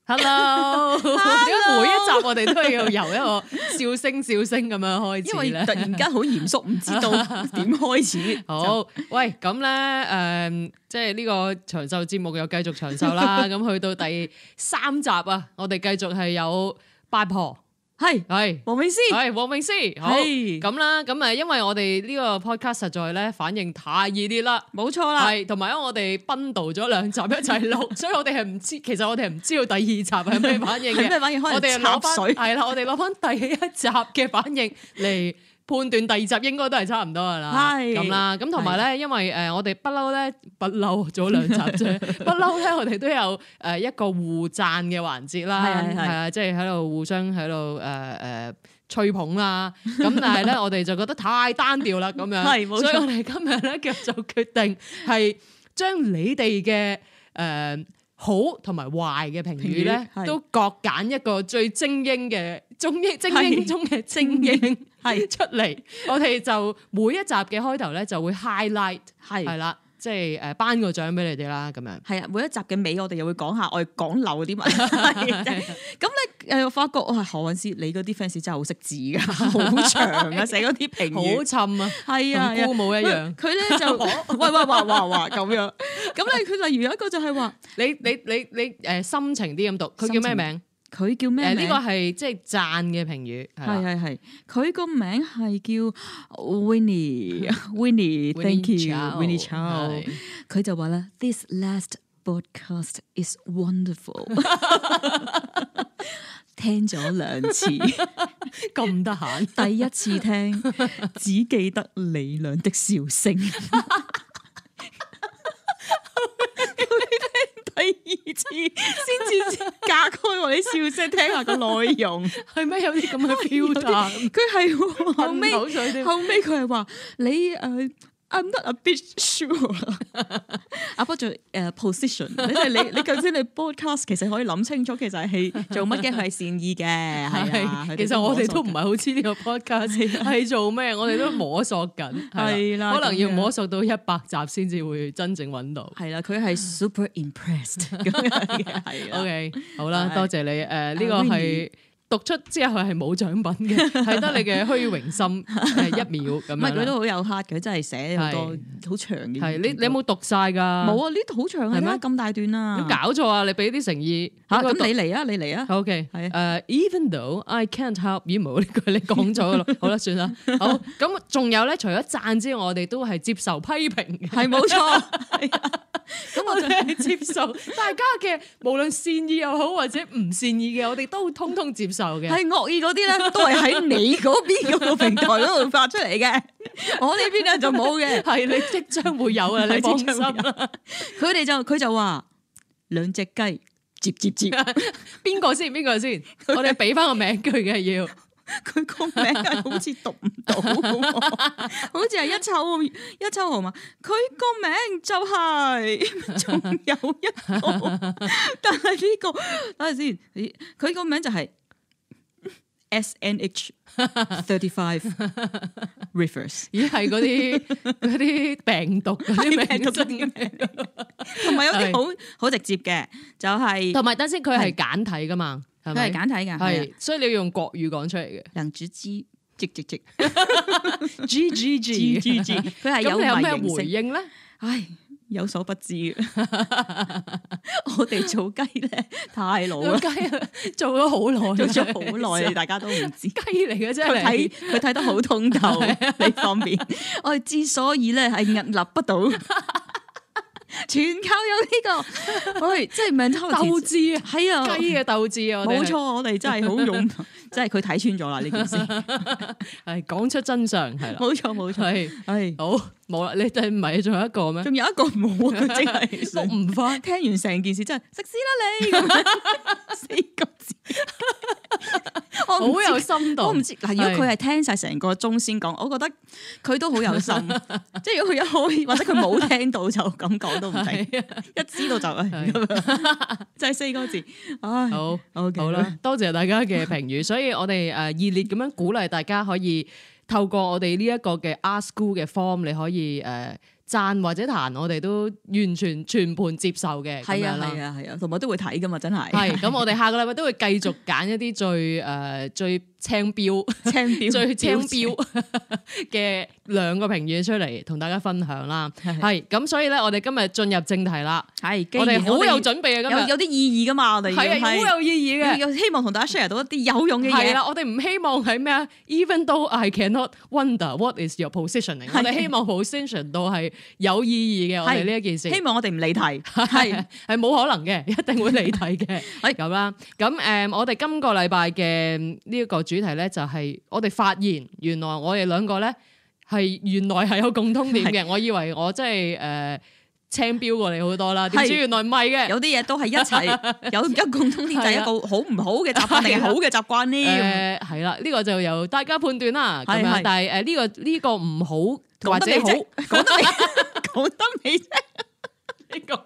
Hello，點解每一集我哋都要由一個笑聲咁樣開始咧？ 因為突然間好嚴肅，唔知道點開始。 好，喂，咁咧即係呢個長壽節目又繼續長壽啦。咁去到第3集啊，我哋繼續係有八婆。係黃詠詩，係黃詠詩，好咁啦，咁因為我哋呢個 podcast 實在咧反應太熱烈啦， 冇錯啦， 係同埋因為我哋奔導咗2集一齊錄，所以我哋係唔知，其實我哋係唔知道第2集係咩反應嘅， 咩反應？可能我哋插水， 係啦，我哋攞翻第1集嘅反應嚟判斷第2集應該都係差唔多噶啦，咁啦，咁同埋咧，因為我哋不嬲做2集啫，不嬲咧，我哋都有一個互讚嘅環節啦，係啊，即係喺度互相喺度吹捧啦，咁但係咧，我哋就覺得太單調啦，咁樣，係冇錯，所以我哋今日咧就決定係將你哋嘅好同埋壞嘅評語咧，都各揀一個最精英中嘅精英係出嚟，我哋就每一集嘅開頭咧就會 highlight 係啦，即係頒個獎俾你哋啦，咁樣係啊，每一集嘅尾我哋又會講下我哋講漏啲乜，咁咧發覺我係何韻詩，你嗰啲 fans 真係好識字噶，好長啊，寫嗰啲評語好沉啊， 係啊， 同姑母一樣， 佢咧就哇咁樣，咁咧佢例如有一個就係話你心情啲咁讀，佢叫咩名？ 佢叫咩名？ 呢個係即係讚嘅評語， 係，佢個名係叫 Winnie，Thank you，Winnie Chow。佢就話啦 ，This last broadcast is wonderful。聽咗2次， 咁得閒， 第一次聽只記得你倆的笑聲。第2次先至隔開我啲笑聲，聽下個內容係咩？有啲咁嘅 filter，佢係後尾佢係話你I'm not a bit sure about your position。你究竟你 broadcast 其實可以諗清楚，其實係做乜嘅？佢係善意嘅，係啊。 其實我哋都唔係好知呢個 podcast 係做咩，我哋都摸索緊，係啦，可能要摸索到100集先至會真正揾到。 係啦，佢係 super impressed 咁樣嘅，係啊。 OK， 好啦，多謝你。呢個係讀出之後係冇獎品嘅，係得你嘅虛榮心1秒咁樣。唔係佢都好有 heart 嘅，真係寫好多好長嘅。 係你有冇讀晒㗎？ 冇啊，呢度好長係咩？咁大段啊！ 咁搞錯啊！你俾啲誠意嚇，咁你嚟啊 ！OK， 係Even though I can't help you， 冇呢句你講咗咯。好啦，算啦。好，咁仲有咧，除咗讚之外，我哋都係接受批評嘅， 係冇錯。 咁我哋係接受大家嘅，無論善意又好或者唔善意嘅，我哋都通通接受嘅。 係惡意嗰啲咧，都係喺你嗰邊嗰個平台嗰度發出嚟嘅。我呢邊咧就冇嘅。 係你即將會有啦，你放心啦。 佢就話2隻雞接， 邊個先？我哋俾翻個名佢嘅要。 佢個名係好似讀唔到，好似係一抽號碼。佢個名就係仲有一個，但係呢個等陣先，佢個名就係 SNH 35 Rivers。 咦，係嗰啲病毒嗰啲名真嘅， 同埋有啲好直接嘅，就係同埋等先，佢係簡體噶嘛。 佢係簡體㗎， 係，所以你要用國語講出嚟嘅。 兩隻雞，直 ，G， 佢係有咩回應咧？ 唉，有所不知。我哋做雞咧太老啦， 雞做咗好耐， 大家都唔知雞嚟嘅啫。 佢睇得好通透呢方面。我哋之所以咧係屹立不倒，全靠有呢個，喂，即係鬥志啊， 係啊， 雞嘅鬥志啊， 冇錯，我哋真係好勇，真係佢睇穿咗啦呢件事， 係講出真相係啦， 冇錯，係好冇啦，你哋唔係仲有一個咩？ 仲有一個冇啊，真係錄唔翻， 聽完成件事真係食屎啦你，4個字。 好有深度， 我唔知嗱。如果佢係聽晒成個鐘先講，我覺得佢都好有心。即係如果佢一開或者佢冇聽到就咁講都唔定，一知道就就係4個字。唉，好啦，多謝大家嘅評語，所以我哋熱烈咁樣鼓勵大家可以透過我哋呢一個嘅 AskSchool 嘅 form， 你可以讚或者彈，我哋都完全全盤接受嘅。 係啊係啊係啊，同埋都會睇噶嘛，真係。 係咁，我哋下個禮拜都會繼續揀一啲最青標、最青標嘅2個評語出嚟同大家分享啦。係咁，所以咧，我哋今日進入正題啦。係，我哋好有準備啊！今日有啲意義噶嘛，我哋係好有意義嘅， 又希望同大家 share 到一啲有用嘅嘢。 係啦，我哋唔希望係咩啊 ？Even though I cannot wonder what is your positioning， 我哋希望 position 到係有意義嘅。我哋呢一件事， 希望我哋唔離題， 係冇可能嘅，一定會離題嘅。係咁啦。咁我哋今個禮拜嘅呢一個主題咧，就係我哋發現原來我哋2個咧原來係有共通點嘅。我以為我真係青標過你好多啦，點知原來唔係嘅， 有啲嘢都係一齊有一個共通點，就係一個好唔好嘅習慣定係好嘅習慣呢？係啦，呢個就由大家判斷啦。咁樣，但係呢個唔好或者好講得未啫？你講，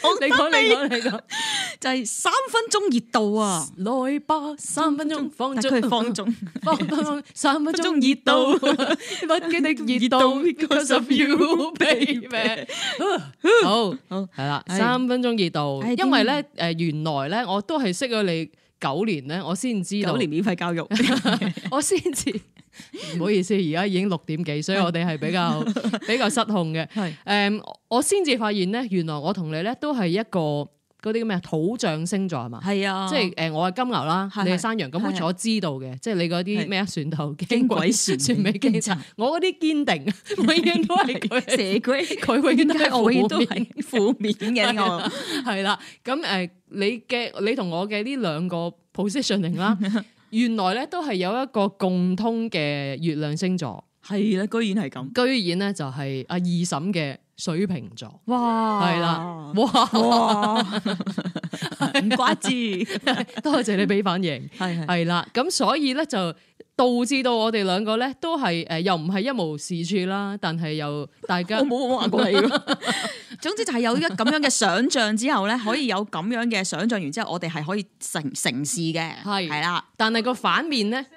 就係3分鐘熱度啊！ 來吧，3分鐘放縱，3分鐘熱度，不羈的熱度 ，because of you baby。好係啦，3分鐘熱度，因為咧原來咧我都係識咗你9年咧，我先知道9年免費教育， 我先知。唔好意思，而家已經6點幾，所以我哋係比較失控嘅。我先至發現咧，原來我同你咧都係一個嗰啲咩土象星座係嘛？係啊，即係我係金牛啦，你係山羊，咁好似我知道嘅，即係你嗰啲咩船頭驚鬼船尾驚賊，我嗰啲堅定，永遠都係佢蛇龜， 佢永遠都係負面嘅我係啦。咁你同我嘅呢2個 positioning 啦。原來咧都係有一個共通嘅月亮星座， 係啦，居然係咁， 居然咧就係阿二嬸嘅水瓶座， 哇， 係啦，哇， 唔怪之， 多謝你俾反應，係啦，咁所以咧就導致到我哋2個咧都係又唔係一無是處啦，但係又大家我冇話過你總之就係有一咁樣嘅想像之後咧，可以有咁樣嘅想像完之後，我哋係可以成事嘅，係啦。 但係個反面咧，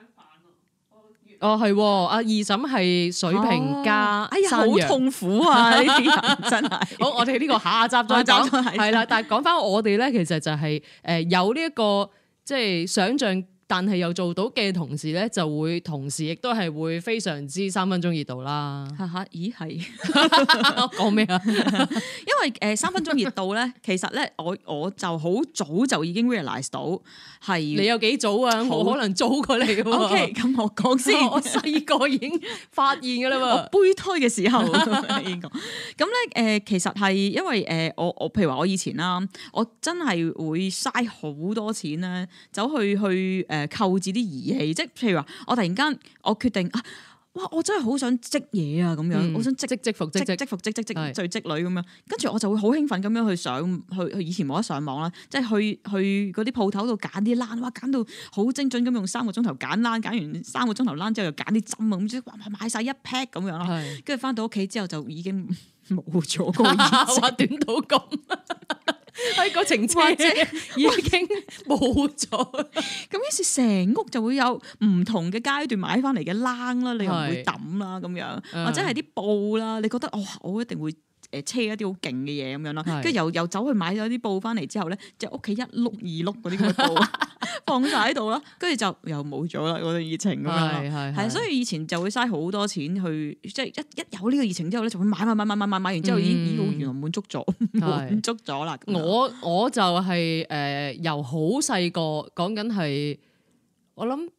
係阿二嬸係水瓶加， 哎呀，好痛苦啊！呢啲人真係。 好，我哋呢個下集再講，係啦。但係講翻我哋咧，其實就係有呢一個即係想像。但係又做到嘅同時咧，就會同時亦都係會非常之3分鐘熱度啦。 咦係講咩啊？ 因為3分鐘熱度咧，其實咧我就好早就已經 realize 到係你有幾早啊？我可能早過你喎。 OK，咁我講先， 我細個已經發現㗎啦喎。 我胚胎嘅時候已經講。咁咧其實係因為我譬如話我以前啦，我真係會嘥好多錢咧，走去購置啲儀器，即係譬如話，我突然間我決定啊，哇！我真係好想織嘢啊，咁樣，我想織服織女咁樣，跟住我就會好興奮咁樣去以前冇得上網啦，即係去嗰啲鋪頭度揀啲欄，哇！揀到好精準咁用3個鐘頭揀欄，揀完3個鐘頭欄之後又揀啲針啊，咁即係買晒一 pack 咁樣啦，跟住翻到屋企之後就已經冇咗個熱情， 哇！短到咁。喺個情車已經冇咗， 咁於是成屋就會有唔同嘅階段買翻嚟嘅冷啦，你又唔會抌啦咁樣，或者係啲布啦，你覺得我一定會車一啲好勁嘅嘢咁樣啦，跟住又走去買咗啲布翻嚟之後咧，就屋企一碌二碌嗰啲咁嘅布放晒喺度啦，跟住就又冇咗啦嗰種熱情咁樣，係所以以前就會嘥好多錢去，即係一有呢個熱情之後咧，就會買完之後已經原來滿足咗啦。 我就係由好細個講緊係，我諗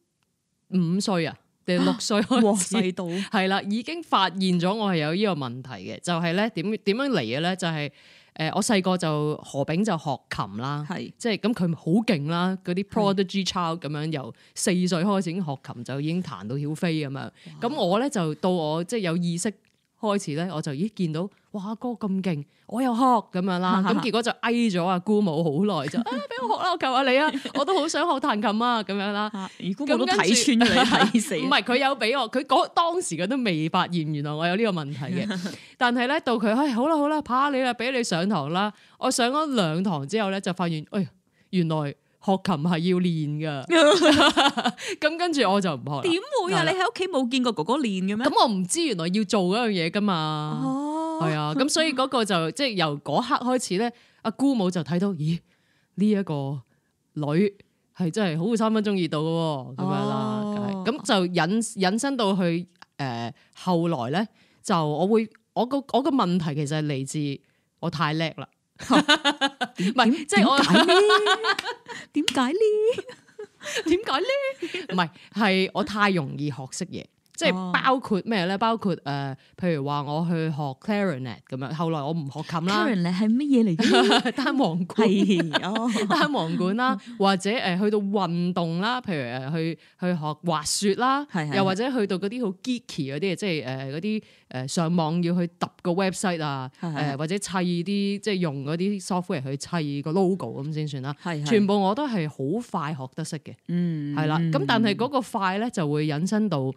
5歲啊。6歲開始，係啦，已經發現咗我係有呢個問題嘅，就係咧點樣嚟嘅咧？就係我細個就何炳就學琴啦，即係咁佢好勁啦，嗰啲 prodigy child 咁樣，由4歲開始已經學琴，就已經彈到曉飛咁樣。咁我咧就到我即係有意識開始咧，我就見到哇阿哥咁勁，我又學咁樣啦。咁結果就嗌咗阿姑母好耐，就俾我學啦，我求下你啊，我都好想學彈琴啊咁樣啦。 而姑母都睇穿咗你，睇死。 唔係佢有俾我，佢當時佢都未發現原來我有呢個問題嘅。但係咧到佢好啦，怕你啦，俾你上堂啦。我上咗2堂之後咧，就發現原來學琴係要練噶。咁跟住我就唔學啦。 點會啊？你喺屋企冇見過哥哥練嘅咩？ 咁我唔知原來要做嗰樣嘢噶嘛。 係啊，咁所以嗰個就即係由嗰刻開始咧，阿姑母就睇到，咦呢一個女係真係好3分鐘熱度嘅喎，咁樣啦，咁就引申到去後來咧，就我個問題其實係嚟自我太叻啦，唔係即係我點解呢？ 唔係係我太容易學識嘢。即係包括咩咧？包括譬如話我去學 clarinet 咁樣，後來我唔學琴啦。 clarinet 係乜嘢嚟嘅？ 單簧管，單簧管啦，或者去到運動啦，譬如去學滑雪啦，又或者去到嗰啲好 geeky 嗰啲，即係嗰啲上網要去揼個 website 啊，或者砌啲即係用嗰啲 software 去砌個 logo 咁先算啦。全部我都係好快學得識嘅，係啦。咁但係嗰個快咧就會引申到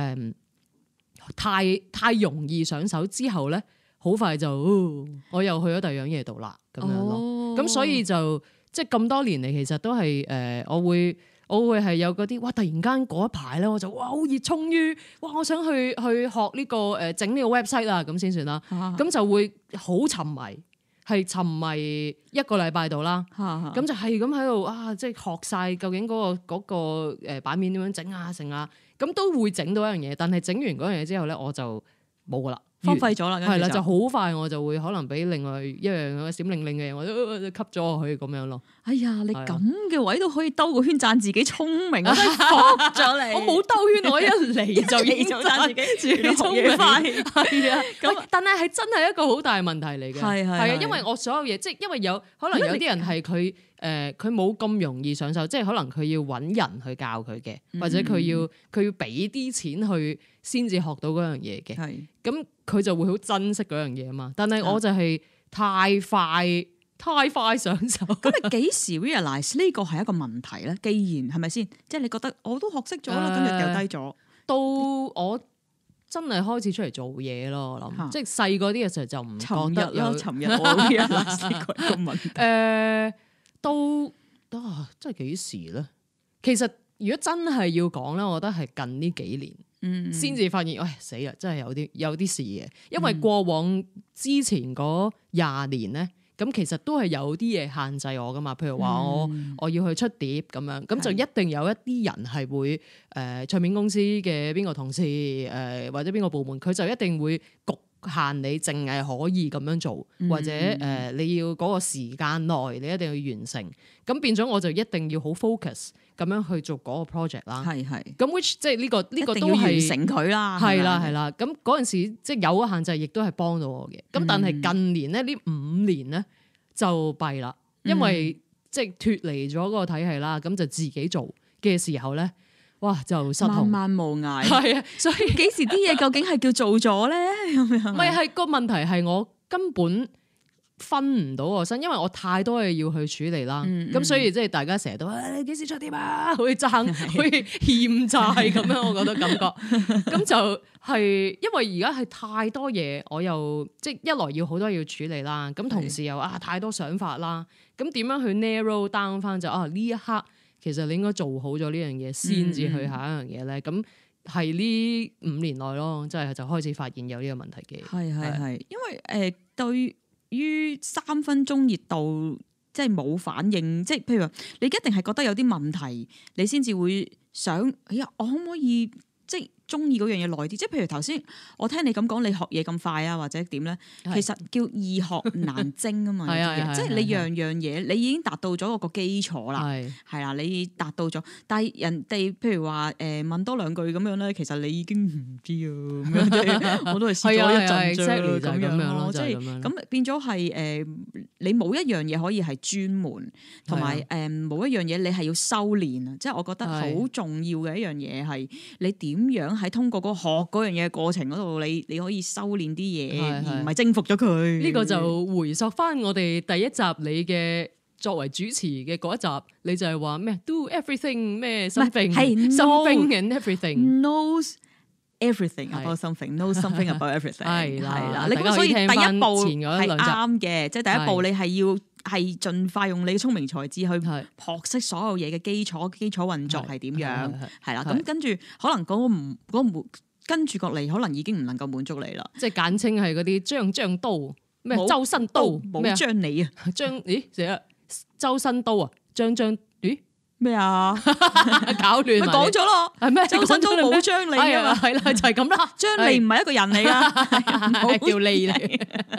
太容易上手之後咧，好快就我又去咗第二樣嘢度啦，咁樣咯。咁所以就即係咁多年嚟，其實都係我會係有嗰啲哇！突然間嗰一排咧，我就哇好熱衷於哇，我想去學呢個整呢個 website 啊，咁先算啦。咁就會好沉迷，係沉迷1個禮拜度啦。咁就係咁喺度啊，即係學晒究竟嗰個版面點樣整啊，成啊。咁都會整到一樣嘢，但係整完嗰樣嘢之後咧，我就冇噶啦， 荒廢咗啦。 係啦，就好快我就會可能俾另外一樣閃靈靈嘅嘢，我都吸咗我去咁樣咯。 哎呀，你咁嘅位都可以兜個圈讚自己聰明，我真係服咗你。 我冇兜圈，我一嚟就已經讚自己聰明。係啊，咁但係真係一個好大問題嚟嘅。係啊，因為我所有嘢，即係因為可能有啲人係佢冇咁容易上手，即係可能佢要揾人去教佢嘅，或者佢要俾啲錢去先至學到嗰樣嘢嘅。係咁佢就會好珍惜嗰樣嘢啊嘛。但係我就係太快上手。 咁你幾時 realize 呢個係一個問題咧？既然係咪先？即係你覺得我都學識咗啦，跟住掉低咗。到我真係開始出嚟做嘢咯，我諗即係細個啲嘅時候就唔覺得有。尋日我 realize 呢個問題。都真係幾時咧？其實如果真係要講咧，我覺得係近呢幾年先至發現，喂死啦！真係有啲事嘅，因為過往之前嗰20年咧，咁其實都係有啲嘢限制我噶嘛。譬如話我要去出碟咁樣，咁就一定有一啲人係會唱片公司嘅邊個同事或者邊個部門，佢就一定會焗限你淨係可以咁樣做，或者你要嗰個時間內你一定要完成，咁變咗我就一定要好 focus 咁樣去做嗰個 project 啦。係咁 which 即係呢個都係完成佢啦。係啦，咁嗰陣時即係有個限制，亦都係幫到我嘅。咁但係近年咧呢5年咧就弊啦，因為即係脫離咗嗰個體系啦，咁就自己做嘅時候咧。哇！就失控， 漫漫無涯。 係啊，所以幾時啲嘢究竟係叫做咗咧？ 唔係個問題係我根本分唔到個身，因為我太多嘢要去處理啦。咁所以即係大家成日都你幾時出碟啊？好似爭，好似欠債咁樣，我覺得感覺。咁就係因為而家係太多嘢，我又即係一來要好多嘢要處理啦，咁同時又太多想法啦。咁點樣去 narrow down 翻就呢一刻？其實你應該做好咗呢樣嘢先至去下一樣嘢咧，咁係呢5年內咯，即係就開始發現有呢個問題嘅。 係，因為對於3分鐘熱度即係冇反應，即係譬如話你一定係覺得有啲問題，你先至會想，哎呀，我可唔可以即係中意嗰樣嘢耐啲？即係譬如頭先我聽你咁講，你學嘢咁快啊，或者點咧？其實叫易學難精啊嘛，即係你樣樣嘢你已經達到咗個基礎啦，係啦，你達到咗，但係人哋譬如話問多2句咁樣咧，其實你已經唔知啊咁樣，我都係試咗一陣啫咁樣咯，即係咁變咗係你冇一樣嘢可以係專門，同埋冇一樣嘢你係要修練啊！即係我覺得好重要嘅一樣嘢係你點樣喺通過嗰個學嗰樣嘢嘅過程嗰度，你可以修煉啲嘢，而唔係征服咗佢。呢個就回溯翻我哋第一集你嘅作為主持嘅嗰一集，你就係話咩 do everything 咩 something and everything knows everything about something knows something about everything 係啦。你咁所以第一步係啱嘅，即係第一步你係要。係盡快用你嘅聰明才智去學識所有嘢嘅基礎運作係點樣，係啦。咁跟住可能嗰個跟住過嚟可能已經唔能夠滿足你啦。 即係簡稱係嗰啲張刀咩周身刀冇張你啊， 周身刀啊張咦？ 咩啊？ 搞亂咪講咗咯， 係咩？ 周身刀冇張利啊嘛， 係啦，就係咁啦。 張利唔係一個人嚟噶， 係叫利嚟，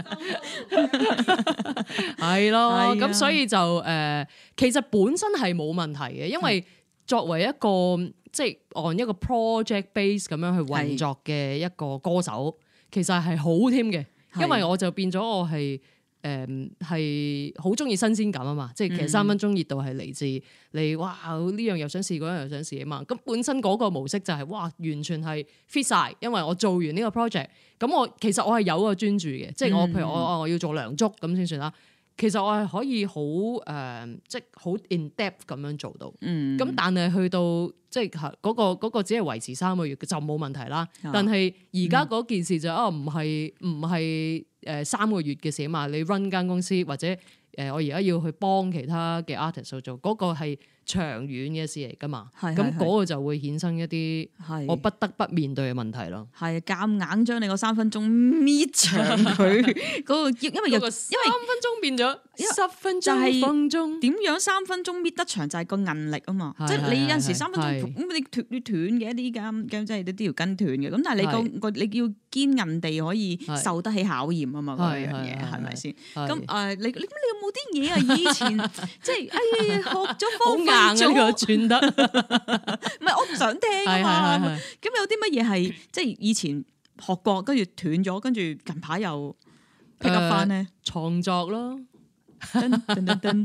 係咯。咁所以就其實本身係冇問題嘅，因為作為一個即係按一個 project base 咁樣去運作嘅一個歌手，其實係好添嘅，因為我就變咗我係。係好中意新鮮感啊嘛，即係其實3分鐘熱度係嚟自你哇呢樣又想試，嗰樣又想試啊嘛。咁本身嗰個模式就係哇完全係 fit 晒，因為我做完呢個 project，咁其實我係有個專注嘅，即係我譬如我要做梁祝咁先算啦。其實我係可以好即係好 in depth 咁樣做到。咁但係去到即係嗰個只係維持3個月就冇問題啦。但係而家嗰件事就唔係3個月嘅事啊嘛，你 run 間公司或者我而家要去幫其他嘅 artist 去做，嗰個係長遠嘅事嚟噶嘛，咁嗰個就會衍生一啲我不得不面對嘅問題咯。 係夾硬將你個3分鐘搣長佢嗰個，因為3 分鐘變咗10分鐘， 點樣3分鐘搣得長就係個韌力啊嘛，即係你有陣時3分鐘咁你斷嘅一啲咁即係啲條筋斷嘅，咁但係你要堅韌地可以受得起考驗啊嘛，嗰樣嘢係咪先？咁你有冇啲嘢啊？以前即係學咗方法。 硬呢個轉得， 唔係我唔想聽啊嘛。咁有啲乜嘢係即係以前學過，跟住斷咗，跟住近排又 pick up 翻咧？ 創作咯， 真嘅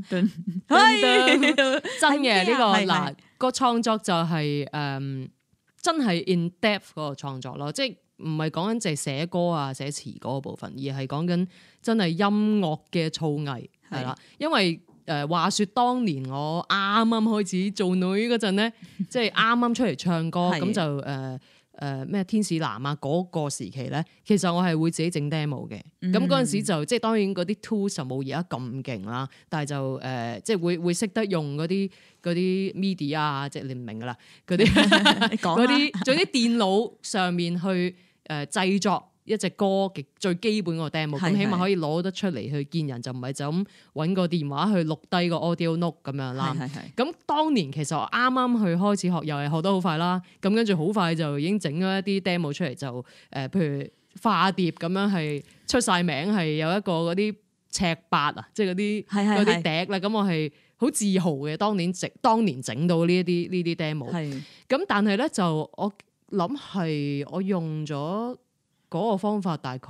呢個嗱個創作就係真係 in depth 嗰個創作咯，即係唔係講緊淨係寫歌啊寫詞嗰個部分，而係講緊真係音樂嘅造詣係啦，因為。話說當年我啱啱開始做女嗰陣咧，即係啱啱出嚟唱歌，咁就咩天使男啊嗰個時期咧，其實我係會自己整 demo 嘅。咁嗰陣時就即係當然嗰啲 tools 就冇而家咁勁啦，但係就即係會識得用嗰啲 MIDI 啊，即係你唔明噶啦，嗰啲做啲電腦上面去製作。一隻歌嘅最基本個 demo， 咁起碼可以攞得出嚟去見人，就唔係就咁揾個電話去錄低個 audio note 咁樣啦。咁當年其實我啱啱去開始學，又係學得好快啦。咁跟住好快就已經整咗一啲 demo 出嚟，就譬如化蝶咁樣係出晒名，係有一個嗰啲尺八啊，即係嗰啲笛啦。咁我係好自豪嘅，當年整到呢啲 demo。咁但係咧就我諗係我用咗。嗰個方法大概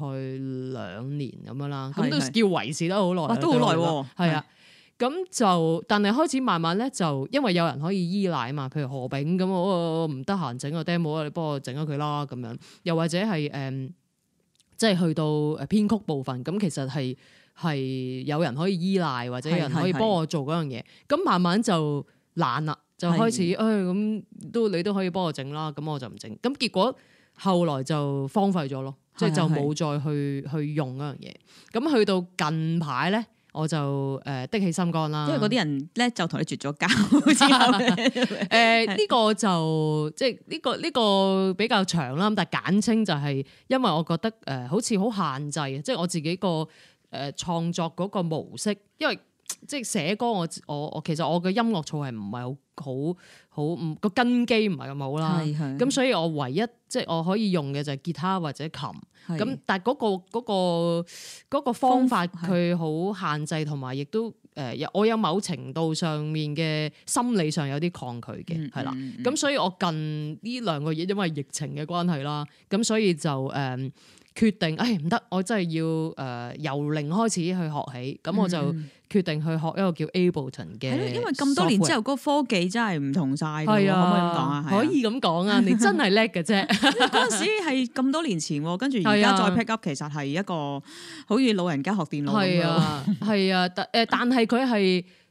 2年咁樣啦，咁都叫維持得好耐， 都好耐喎。 係啊，咁就但係開始慢慢咧，就因為有人可以依賴啊嘛，譬如何炳咁，我唔得閒整個 demo 啊，你幫我整咗佢啦咁樣。又或者係即係去到編曲部分，咁其實係有人可以依賴，或者有人可以幫我做嗰樣嘢。咁慢慢就懶啦，就開始咁你都可以幫我整啦，咁我就唔整。咁結果。後來就荒廢咗咯，即係就冇再去用嗰樣嘢。咁去到近排咧，我就的起心肝啦。因為嗰啲人咧就同你絕咗交之後，呢個就即係呢個比較長啦。但係簡稱就係因為我覺得好似好限制，即係我自己個創作嗰個模式，因為。即係寫歌，我其實我嘅音樂造係唔係好個根基唔係咁好啦。咁所以我唯一即係我可以用嘅就係吉他或者琴。咁但係嗰個方法佢好限制，同埋亦都我有某程度上面嘅心理上有啲抗拒嘅，係啦。咁所以我近呢2個月因為疫情嘅關係啦，咁所以就決定唔得，我真係要由零開始去學起。咁我就決定去學一個叫 Ableton 嘅。係咯，因為咁多年之後，嗰個科技真係唔同晒。係啊，可唔可以咁講啊？可以咁講啊！你真係叻嘅啫。嗰陣時係咁多年前，跟住而家再 pick up，其實係一個好似老人家學電腦咁樣。係啊，但係佢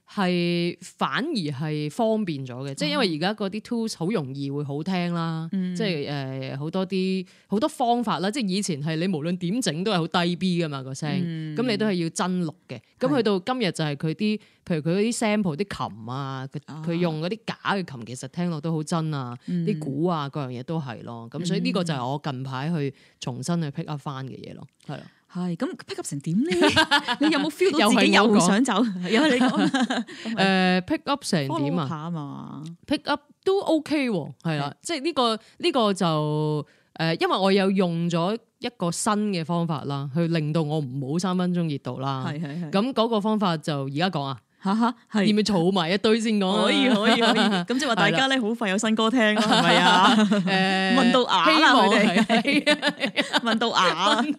係反而係方便咗嘅，即係因為而家嗰啲 tools 好容易會好聽啦，即係好多方法啦，即係以前係你無論點整都係好低 B 噶嘛個聲，咁你都係要真錄嘅，咁去到今日就係佢啲，譬如佢嗰啲 sample 啲琴啊，佢用嗰啲假嘅琴，其實聽落都好真啊，啲鼓啊各樣嘢都係咯，咁所以呢個就係我近排去重新去 pick up 翻嘅嘢咯，係啦。 係咁 pick up 成點咧？你有冇 feel 到自己又想走？有你講 pick up 成點啊？pick up 都 OK 喎，係啦，即係呢個就因為我有用咗一個新嘅方法啦，去令到我唔好3分鐘熱度啦。係咁嗰個方法就而家講啊。係要唔要儲埋一堆先講？可以。咁即係話大家咧好快有新歌聽咯，係咪啊？問到啞啦，佢哋問到啞，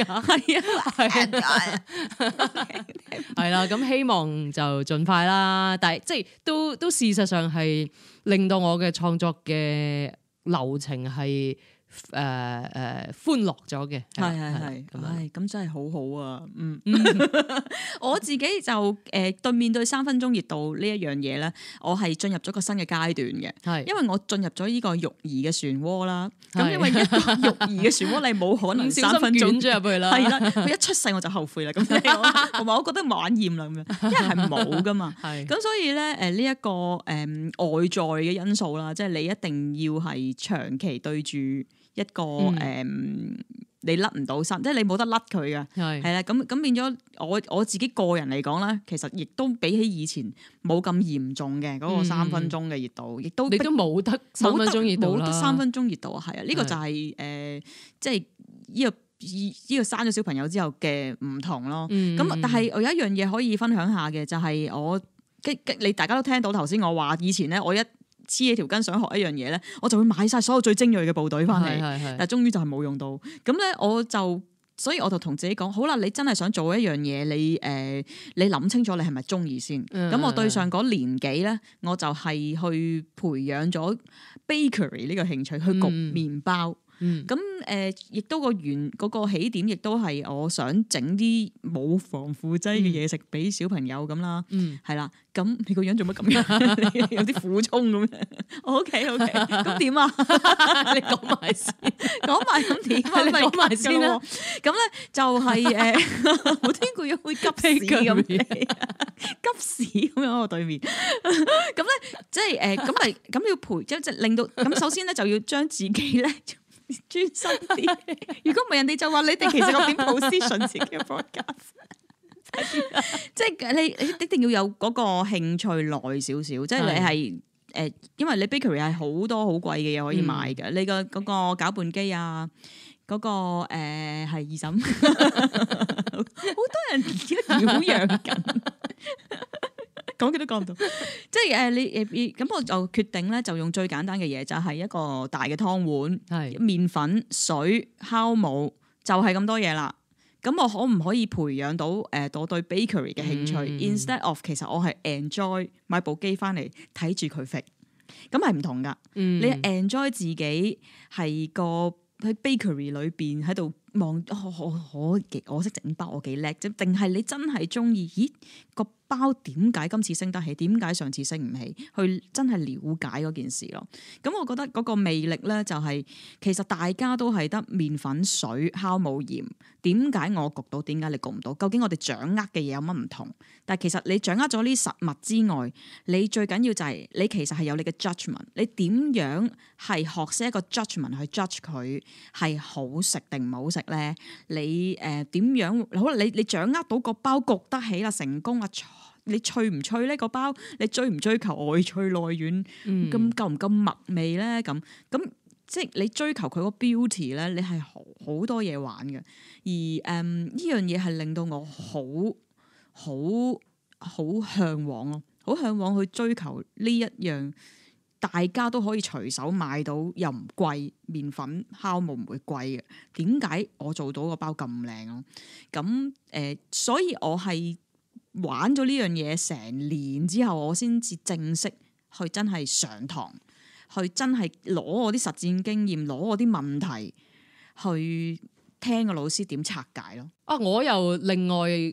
係啦。咁希望就盡快啦。但係即係都事實上係令到我嘅創作嘅流程係歡樂咗嘅，係咁真係好好啊！我自己就面對3分鐘熱度呢一樣嘢咧，我係進入咗個新嘅階段嘅，係因為我進入咗呢個育兒嘅漩渦啦。咁因為一個育兒嘅漩渦，你冇可能3分鐘捲咗入去啦，係啦，佢一出世我就後悔啦，咁同埋我覺得玩厭啦咁樣，因為係冇噶嘛，咁所以咧呢一個外在嘅因素啦，即係你一定要係長期對住一個你甩唔到身，即係你冇得甩佢嘅，係啦。咁變咗我自己個人嚟講咧，其實亦都比起以前冇咁嚴重嘅嗰個3分鐘嘅熱度，亦都你都冇得3分鐘熱度啦，冇得3分鐘熱度啊，係啊，呢個就係即係呢個生咗小朋友之後嘅唔同咯。咁但係我有一樣嘢可以分享下嘅，就係我你大家都聽到頭先我話以前咧，我一黐起條筋想學一樣嘢咧，我就會買晒所有最精鋭嘅部隊翻嚟，但係終於就係冇用到。咁咧所以我就同自己講，好啦，你真係想做一樣嘢，你諗清楚你係咪中意先。咁我對上嗰年幾咧，我就係去培養咗 bakery 呢個興趣，去焗麵包。咁亦都嗰個起點，亦都係我想整啲冇防腐劑嘅嘢食俾小朋友咁啦，係啦。咁你個樣做乜咁樣？有啲苦衷咁樣。OK，咁點啊？你講埋先，講埋咁點啊？你講埋先啦。咁咧就係我聽個樣會急屎咁，急屎咁樣喺我對面。咁咧即係咁要陪，即係令到咁。首先咧就要將自己咧專心啲，如果唔係人哋就話你哋其實我點 position 自己嘅 podcast， 即係你一定要有嗰個興趣耐少少，即係你係因為你 bakery 係好多好貴嘅嘢可以買嘅，你個嗰個攪拌機啊，嗰個係二嬸，好多人而家擾攘緊。講極都講唔到，即係你咁我就決定咧，就用最簡單嘅嘢，就係一個大嘅湯碗，麵粉、水、酵母，就係咁多嘢啦。咁我可唔可以培養到我對 bakery 嘅興趣？Instead of 其實我係 enjoy 買部機翻嚟睇住佢揈，咁係唔同噶。你 enjoy 自己係個喺 bakery 裏邊喺度望，我識整包，我幾叻啫？定係你真係中意？咦，個包點解今次升得起？點解上次升唔起？去真係了解嗰件事咯。咁我覺得嗰個魅力咧，就係其實大家都係得麵粉、水、酵母、鹽。點解我焗到？點解你焗唔到？究竟我哋掌握嘅嘢有乜唔同？但係其實你掌握咗呢實物之外，你最緊要就係你其實係有你嘅 judgment。你點樣係學識一個 judgment 去 judge 佢係好食定唔好食咧？你點樣好？你掌握到個包焗得起啦，成功啊！你脆唔脆呢個包？你追唔追求外脆內軟？咁夠唔夠麥味咧？咁即係你追求佢個 beauty 咧，你係好多嘢玩嘅。而呢樣嘢係令到我好嚮往咯，好嚮往去追求呢一樣，大家都可以隨手買到又唔貴，麵粉酵母唔會貴嘅。點解我做到個包咁靚咯？咁所以我係玩咗呢樣嘢成年之後，我先至正式去真係上堂，去真係攞我啲實戰經驗，攞我啲問題去聽個老師點拆解咯。啊，我又另外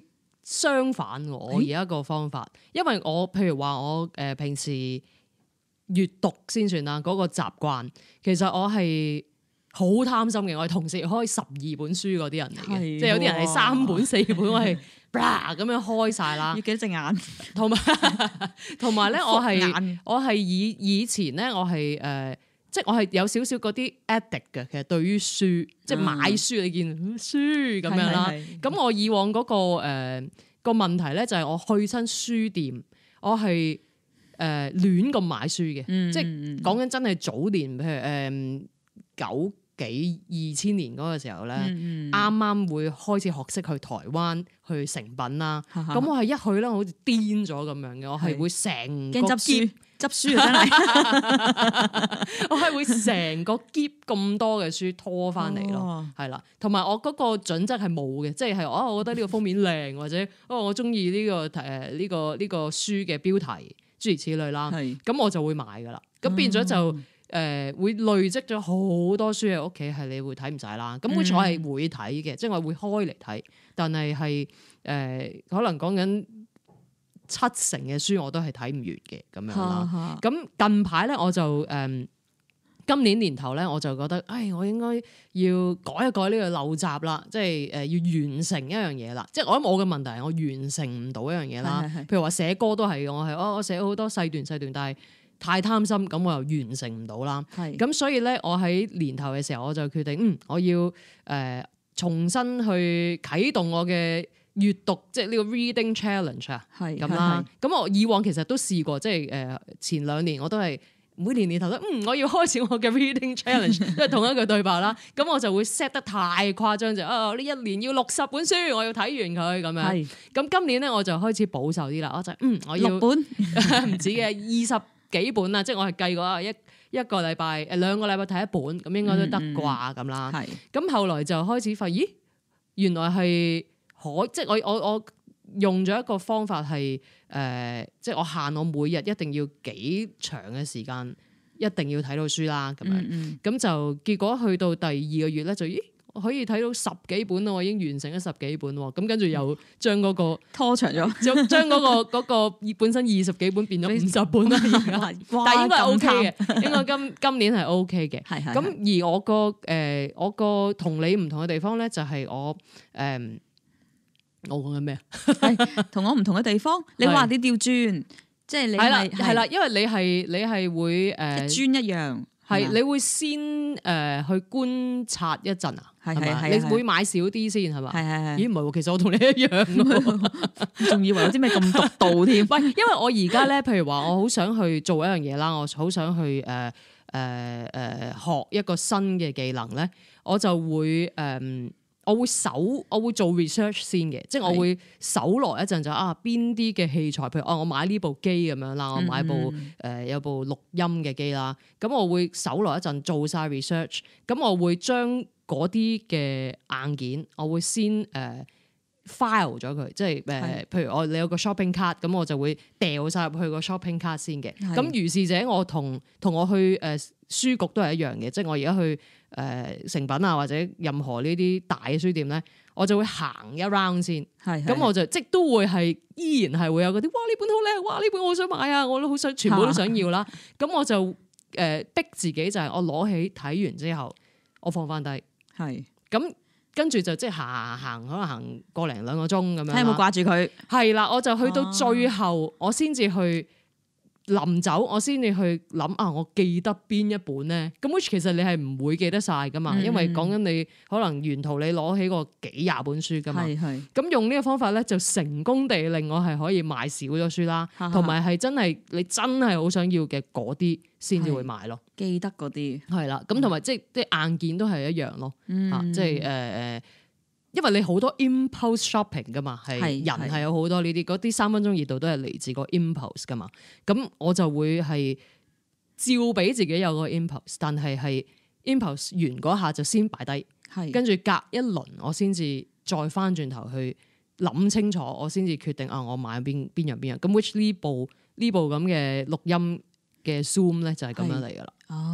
相反我而家個方法，因為我譬如話我平時閱讀先算啦，嗰個習慣其實我係好貪心嘅，我係同時開12本書嗰啲人嚟嘅，即係有啲人係3本4本，我係咁樣開晒啦， 要幾隻眼， 同埋咧我係以前咧我係即係我係有少少嗰啲 addict 嘅，其實對於書，即係買書你見書咁樣啦。咁我以往嗰個問題咧就係我去親書店，我係亂咁買書嘅，即係講緊真係早年，譬如90幾2000年嗰個時候咧，啱啱會開始學識去台灣去誠品啦。咁我係一去咧，我好似癲咗咁樣嘅，我係會成個執書啊！真係，我係會成個篋咁多嘅書拖翻嚟咯，係啦。同埋我嗰個準則係冇嘅，即係我覺得呢個封面靚，或者我中意呢個呢個書嘅標題，諸如此類啦。咁我就會買噶啦。咁變咗就會累積咗好多書喺屋企，係你會睇唔晒啦。咁我係會睇嘅，即係我會開嚟睇，但係可能講緊70%嘅書我都係睇唔完嘅咁樣啦。咁近排咧我就今年年頭咧我就覺得，我應該要改一改呢個陋習啦，即係要完成一樣嘢啦。即係我諗我嘅問題係我完成唔到一樣嘢啦。譬如話寫歌都係我寫好多細段，但係太貪心，咁我又完成唔到啦。咁所以咧，我喺年頭嘅時候我就決定，我要重新去啟動我嘅閱讀，即係呢個 reading challenge 啊，咁啦。咁我以往其實都試過，即係前2年我都係每年年頭都我要開始我嘅 reading challenge，都係同一個對白啦。咁我就會 set 得太誇張，就呢1年要60本書，我要睇完佢咁樣。咁今年咧我就開始保守啲啦，我就我要 6本唔止嘅20幾本啦，即係我係計過一個禮拜2個禮拜睇一本，咁應該都得啩咁啦。咁後來就開始發現，咦，原來係即係我用咗一個方法係即係我限我每日一定要幾長嘅時間，一定要睇到書啦咁樣。咁就結果去到第2個月咧，就可以睇到10幾本咯，我已經完成咗10幾本喎。咁跟住又將嗰個拖長咗， 將嗰個本身20幾本變咗50本啦。而家，但係應該係 OK 嘅，應該今年係 OK 嘅。咁而我個同你唔同嘅地方咧，就係我講緊咩啊？ 同我唔同嘅地方，你話你調轉，即係你係啦，因為你係會一磚一樣。 你會先去觀察一陣啊？係你會買少啲先係嘛？係。咦唔係喎，其實我同你一樣喎， 仲以為有啲咩咁獨到添？ 喂，因為我而家咧，譬如話我好想去做一樣嘢啦，我好想去學一個新嘅技能咧，我就會我會做 research 先嘅，即係我會搜羅一陣就邊啲嘅器材，譬如我買呢部機咁樣啦，我買部有部錄音嘅機啦，咁我會搜羅一陣做晒 research，咁我會將嗰啲嘅硬件，我會先file 咗佢，即係譬如你有個 shopping cart，咁我就會掉晒入去個 shopping cart 先嘅。咁如是者，我同我去書局都係一樣嘅，即係我而家去誠品啊或者任何呢啲大嘅書店咧，我就會行一 round 先。咁我就即係都會係依然係會有嗰啲哇呢本好靚，哇呢本我好想買啊，我都好想全部都想要啦。咁我就逼自己就係我攞起睇完之後，我放翻低。咁。跟住就即係行，可能行個零2個鐘咁樣。 睇有冇掛住佢？ 係啦，我就去到最後，我先至去臨走，我先至去諗我記得邊一本咧？咁 which 其實你係唔會記得晒噶嘛，因為講緊你可能沿途你攞起個幾廿本書噶嘛。咁用呢個方法咧，就成功地令我係可以買少咗書啦，同埋係真係你真係好想要嘅嗰啲先至會買咯。 記得嗰啲係啦，咁同埋即係啲硬件都係一樣咯，即係因為你好多 impulse shopping 噶嘛，係人係有好多呢啲，嗰啲3分鐘熱度都係嚟自個 impulse 噶嘛，咁我就會係照俾自己有個 impulse， 但係 impulse 完嗰下就先擺低，跟住隔一輪我先至再翻轉頭去諗清楚，我先至決定我買邊樣。咁 which 呢部咁嘅錄音嘅 Zoom 咧就係咁樣嚟噶啦，係啦。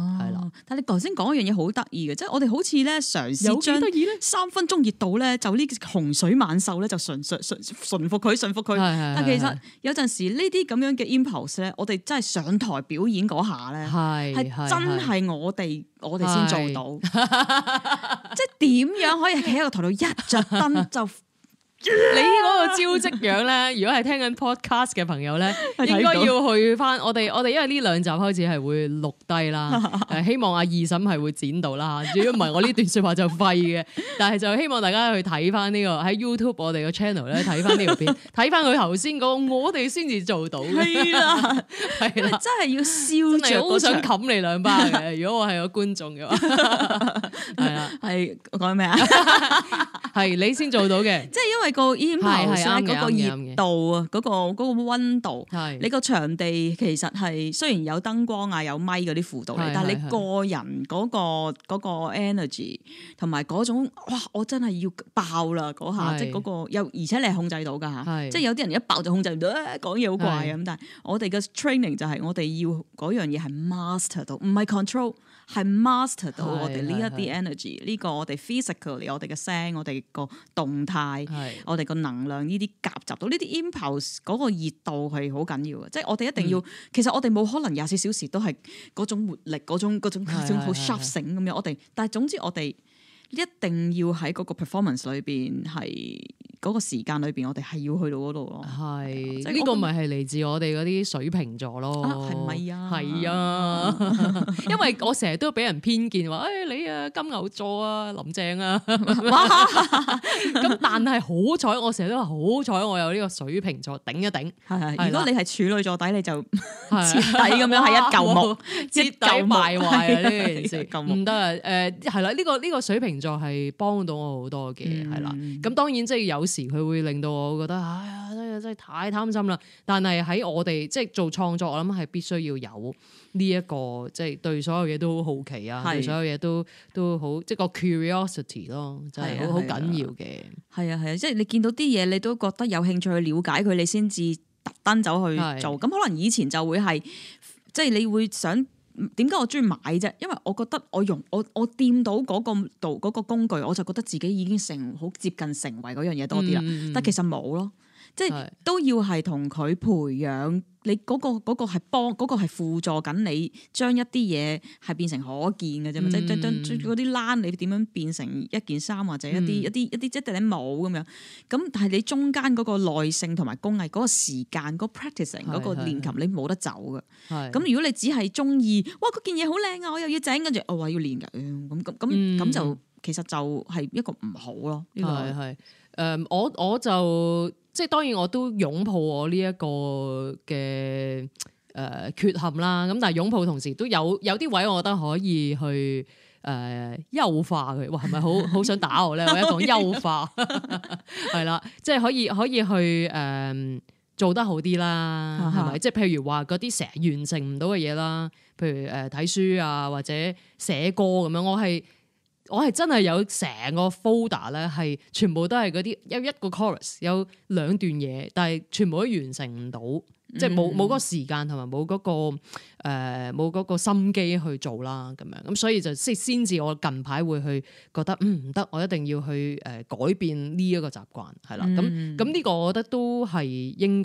但係你頭先講一樣嘢好得意嘅，即係我哋好似咧嘗試將3分鐘熱度咧，就呢洪水猛獸咧就順服佢。但其實有陣時呢啲咁樣嘅 impulse 咧，我哋真係上台表演嗰下咧，係真係我哋先做到。即係點樣可以企喺個台度一着燈就？你嗰個招積樣咧，如果係聽緊 podcast 嘅朋友咧，應該要去翻我哋，因為呢2集開始係會錄低啦，希望阿二嬸係會剪到啦。如果唔係，我呢段説話就廢嘅。但係就希望大家去睇翻呢個喺 YouTube 我哋個 channel 咧睇翻呢條片，睇翻佢頭先講，我哋先至做到。係啦，係啦， 真係要笑著， 好想冚你2巴嘅。如果我係個觀眾嘅話，係啦， 係我講咩啊？ 係你先做到嘅， 即係因為個 impulse 嗰個熱度啊，嗰個溫度，你個場地其實係雖然有燈光啊、有咪嗰啲輔導嚟，但係你個人嗰個 energy 同埋嗰種哇，我真係要爆啦嗰下，即係嗰個而且你係控制到㗎嚇，即係有啲人一爆就控制唔到，講嘢好怪啊咁。但係我哋嘅 training 就係我哋要嗰樣嘢係 master 到，唔係 control。係 master 到我哋呢一啲 energy， 呢個我哋 physically 我哋嘅聲，我哋個動態，我哋個能量呢啲夾雜到呢啲 impulse 嗰個熱度係好緊要嘅，即係我哋一定要。其實我哋冇可能24小時都係嗰種活力，嗰種好 sharp 醒咁樣。我哋但係總之我哋一定要喺嗰個 performance 裏邊係。嗰個時間裏邊，我哋係要去到嗰度咯。 係，呢個咪係嚟自我哋嗰啲水瓶座咯。 係咪啊？ 係啊，因為我成日都俾人偏見話，你啊金牛座啊，林鄭啊。咁但係好彩，我成日都話好彩，我有呢個水瓶座頂一頂。 係，如果你係處女座底，你就徹底咁樣係一嚿木， 徹底敗壞啊！呢件事唔得啊！係啦，呢個水瓶座係幫到我好多嘅，係啦。咁當然即係有時佢會令到我覺得，哎呀，真係太貪心啦！但係喺我哋即係做創作，我諗係必須要有呢一個，即係對所有嘢都好奇啊，對所有嘢都好，即係個 curiosity 咯，真係好緊要嘅。係啊，即係你見到啲嘢，你都覺得有興趣去了解佢，你先至特登走去做。咁可能以前就會係，即係你會想。點解我中意買啫？因為我覺得我掂到嗰個工具，我就覺得自己已經好接近成為嗰樣嘢多啲啦。但其實冇咯，即係都要係同佢培養你嗰個係嗰個係輔助緊你將一啲嘢係變成可見嘅啫嘛。即係將嗰啲欄你點樣變成一件衫或者一啲即係頂帽咁樣。咁但係你中間嗰個耐性同埋工藝嗰個時間嗰個 practicing 嗰個練琴你冇得走嘅。咁如果你只係中意，哇嗰件嘢好靚啊，我又要整，跟住我話要練㗎，咁就其實就係一個唔好咯。呢個係我就。即係當然我都擁抱我呢一個嘅缺陷啦，咁但係擁抱同時都有啲位，我覺得可以去優化佢。哇，係咪好想打我咧？我一講優化係啦，即係可以去做得好啲啦，係咪？即係譬如話嗰啲成日完成唔到嘅嘢啦，譬如睇書啊或者寫歌咁樣，我係真係有成個 folder 咧，係全部都係嗰啲有一個 chorus 有2段嘢，但係全部都完成唔到，即係冇嗰個時間同埋冇嗰個心機去做啦，咁樣咁所以就先至我近排會去覺得唔得，我一定要去改變呢一個習慣係啦，咁呢個我覺得都係應該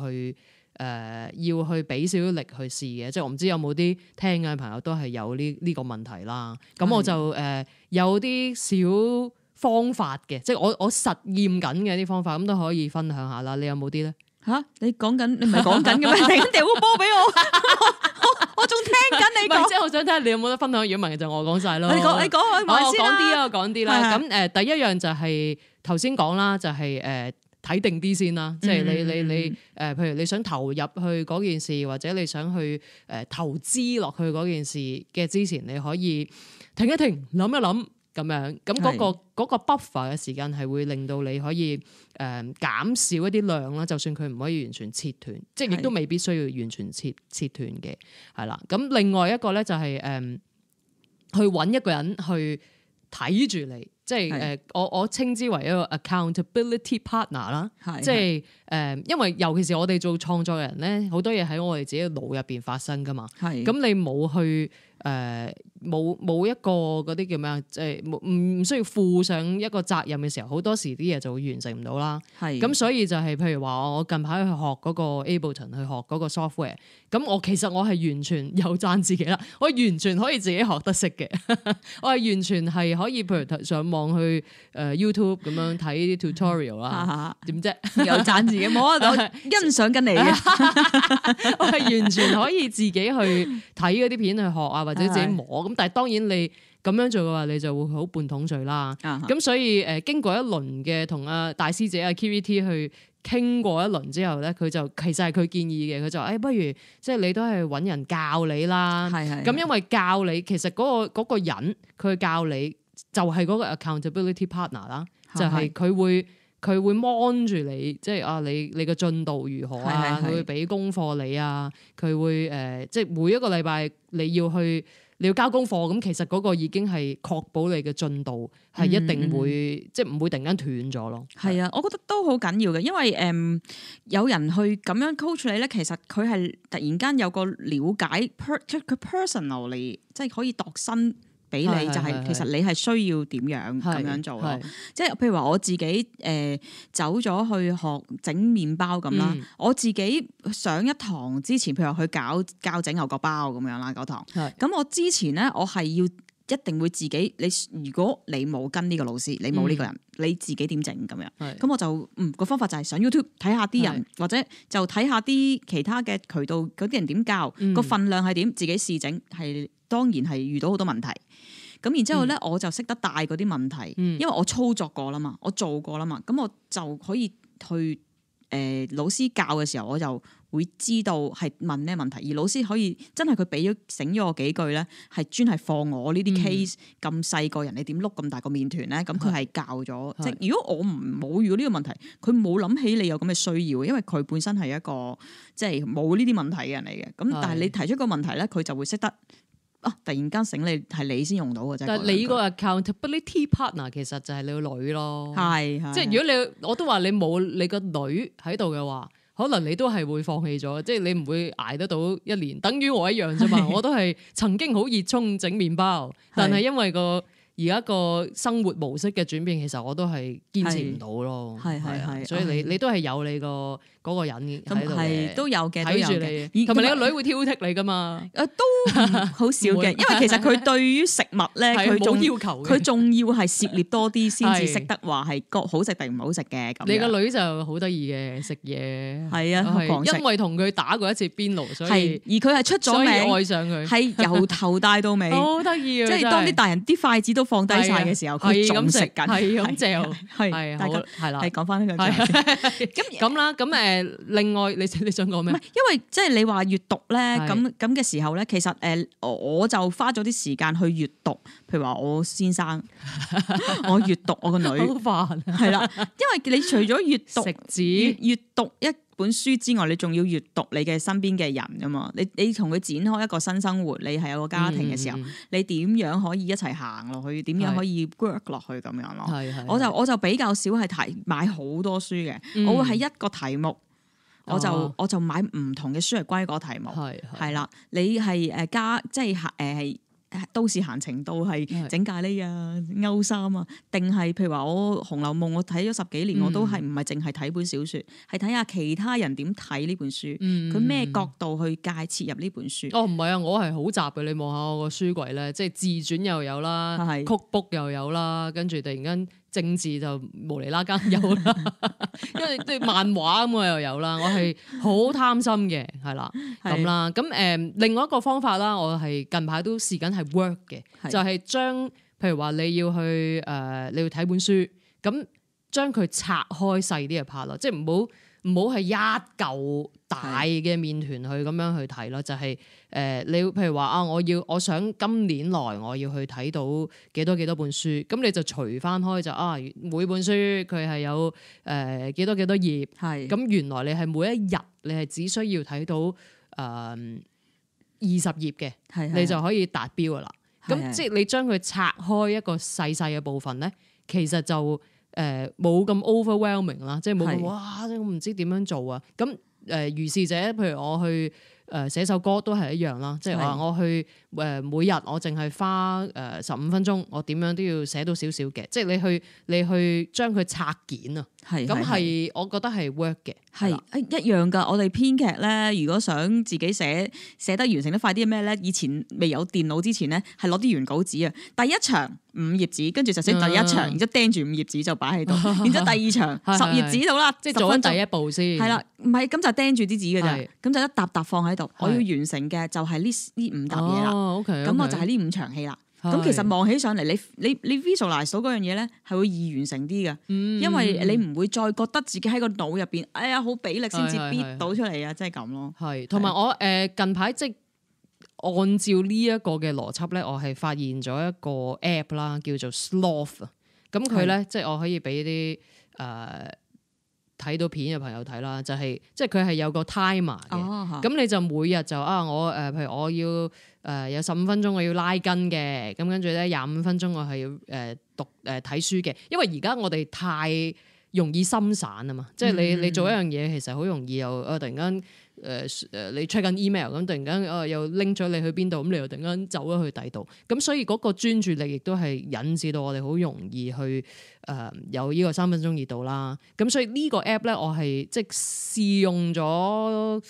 要去俾少少力去試嘅，即係我唔知有冇啲聽嘅朋友都係有呢個問題啦。咁我就有啲小方法嘅，即係我實驗緊嘅啲方法，咁都可以分享下啦。你有冇啲咧？ 嚇！你唔係講緊嘅咩？你掉個波俾我，我仲聽緊你講。 即係我想睇下你有冇得分享。如果唔係就我講晒咯。 你講我講啲啦。咁第一樣就係頭先講啦，就係睇定啲先啦，即係你譬如你想投入去嗰件事，或者你想去投資落去嗰件事嘅之前，你可以停一停，諗一諗咁樣，咁嗰個 buffer 嘅時間係會令到你可以減少一啲量啦，就算佢唔可以完全切斷，即係亦都未必需要完全切斷嘅，係啦。咁另外一個咧就係去揾一個人去睇住你。即係我稱之為一個 accountability partner 啦，即係因為尤其是我哋做創作人咧，好多嘢喺我哋自己嘅腦入邊發生噶嘛，咁你冇去冇一個嗰啲叫咩啊？即係唔需要負上一個責任嘅時候，好多時啲嘢就會完成唔到啦。係咁，所以就係譬如話我近排去學嗰個 Ableton 去學嗰個 software，咁其實我係完全有讚自己啦，我完全可以自己學得識嘅，我係完全係可以譬如上網去YouTube 咁樣睇啲 tutorial 啦，點啫？ 有讚自己冇啊？我欣賞緊你嘅， 我係完全可以自己去睇嗰啲片去學啊，或者自己摸咁。但係當然你咁樣做嘅話，你就會好半桶水啦。咁所以經過一輪嘅同阿大師姐阿 KVT 去傾過一輪之後咧，佢就其實係佢建議嘅，佢就話不如即係你都係揾人教你啦。咁因為教你其實嗰個人佢教你就係嗰個 accountability partner 啦，就係佢會 mon 住你，即係你嘅進度如何啊？佢會俾功課你啊，佢會即係每一個禮拜你要交功課，咁其實嗰個已經係確保你嘅進度係一定會即係唔會突然間斷咗咯。 係啊，我覺得都好緊要嘅，因為有人去咁樣 coach 你咧，其實佢係突然間有個了解佢 personally 即係可以度身俾你，就係其實你係需要點樣咁樣做咯。即係譬如話我自己走咗去學整麵包咁啦，我自己上一堂之前，譬如話去教整牛角包咁樣啦，嗰堂。咁我之前咧，我係要一定會自己，如果你冇跟呢個老師，你冇呢個人，你自己點整咁樣？咁我就個方法就係上 YouTube 睇下啲人，或者就睇下啲其他嘅渠道嗰啲人點教，個份量係點，自己試整係。當然係遇到好多問題，咁然之後咧，我就識得帶嗰啲問題，因為我操作過啦嘛，我做過啦嘛，咁我就可以去老師教嘅時候，我就會知道係問咩問題，而老師可以真係佢俾咗醒咗我幾句咧，係專係放我呢啲 case 咁細個人，你點碌咁大個麵團咧？咁佢係教咗，即係如果我冇遇到呢個問題，佢冇諗起你有咁嘅需要，因為佢本身係一個即係冇呢啲問題嘅人嚟嘅。咁但係你提出個問題咧，佢就會識得。突然間醒你係你先用到嘅啫。 但係你個 accountability partner 其實就係你個女咯。係，即係如果我都話你冇你個女喺度嘅話，可能你都係會放棄咗，即係你唔會捱得到一年。等於我一樣啫嘛，我都係曾經好熱衷整麵包，但係因為而家個生活模式嘅轉變，其實我都係堅持唔到咯。係，所以你都係有你個嗰個人喺度嘅， 都有嘅， 睇住你，同埋你個女會挑剔你噶嘛？ 都好少嘅，因為其實佢對於食物咧，佢冇要求，佢仲要係涉獵多啲先至識得話係好食定唔好食嘅。咁你個女就好得意嘅食嘢，係啊，因為同佢打過一次邊爐，所以而佢係出咗名， 愛上佢， 係由頭帶到尾，好得意啊！即係當啲大人啲筷子都放低晒嘅時候，佢仲食緊， 係咁嚼， 係好係啦，係講翻呢個咁啦，咁另外你想講咩？ 因為即係你話閱讀咧，咁嘅時候咧，其實我就花咗啲時間去閱讀，譬如話我先生，我閱讀我個女，好煩，係啦，因為你除咗閱讀食字、 閱讀一本書之外，你仲要閱讀你嘅身邊嘅人噶嘛？你同佢展開一個新生活，你係有個家庭嘅時候，你點樣可以一齊行落去？點樣可以 work 落去咁樣咯？我就比較少係買好多書嘅，我會係一個題目。我就買唔同嘅書嚟歸嗰個題目，係啦。你係加即係都市閒情度係整咖喱啊、勾衫啊，定係譬如話我《紅樓夢》我睇咗10幾年，我都係唔係淨係睇本小説，係睇下其他人點睇呢本書，佢咩角度去切入呢本書。 哦，唔係啊，我係好雜嘅。你望下我個書櫃咧，即係自傳又有啦，曲 book 又有啦，跟住突然間政治就無厘啦更有啦，因為即係漫畫咁我又有啦。我係好貪心嘅，係啦咁啦。咁另外一個方法啦，我係近排都試緊係 work 嘅，就係將譬如話你要去你要睇本書，咁將佢拆開細啲嘅 part 咯，即係唔好係一嚿大嘅麵團去咁樣去睇咯，就係你譬如話啊，我想今年內我要去睇到幾多本書，咁你就除翻開就每本書佢係有幾多頁，咁原來你係每一日你係只需要睇到20頁嘅，你就可以達標噶啦。咁即係你將佢拆開一個細細嘅部分咧，其實就冇咁 overwhelming 啦，即係冇咁哇，我唔知點樣做啊。咁如是者，譬如我去寫首歌都係一樣啦，即係話我去每日我淨係花15分鐘，我點樣都要寫到少少嘅，即係你去將佢拆件啊，咁係我覺得係 work 嘅， 係一樣噶。我哋編劇咧，如果想自己寫得完成得快啲咩咧，以前未有電腦之前咧，係攞啲原稿紙啊，第一場5頁紙，跟住就寫第一場，然之後釘住5頁紙就擺喺度，然之後第二場10頁紙到啦， 即係做緊第一步先。係啦，唔係咁就釘住啲紙嘅咋，咁就一沓沓放喺度。我要完成嘅就係呢5沓嘢啦。咁我就係呢5場戲啦。咁其實望起上嚟，你 visualize 到嗰樣嘢咧，係會易完成啲嘅，因為你唔會再覺得自己喺個腦入邊，哎呀好俾力先至搣到出嚟啊，即係咁咯。係， 同埋我近排即係按照呢一個嘅邏輯咧，我係發現咗一個 app 啦，叫做 Sloth。咁佢咧即係我可以俾啲睇到片嘅朋友睇啦，就係即係佢係有個 timer 嘅，咁你就每日就我譬如我要有15分鐘我要拉筋嘅，咁跟住咧25分鐘我係要讀睇書嘅，因為而家我哋太容易心散啊嘛，即係你做一樣嘢其實好容易又突然間你 check 緊 email 咁突然間又拎咗你去邊度，咁你又突然間走咗去第度，咁所以嗰個專注力亦都係引致到我哋好容易去有呢個3分鐘熱度啦。咁所以呢個 app 咧，我係即係試用咗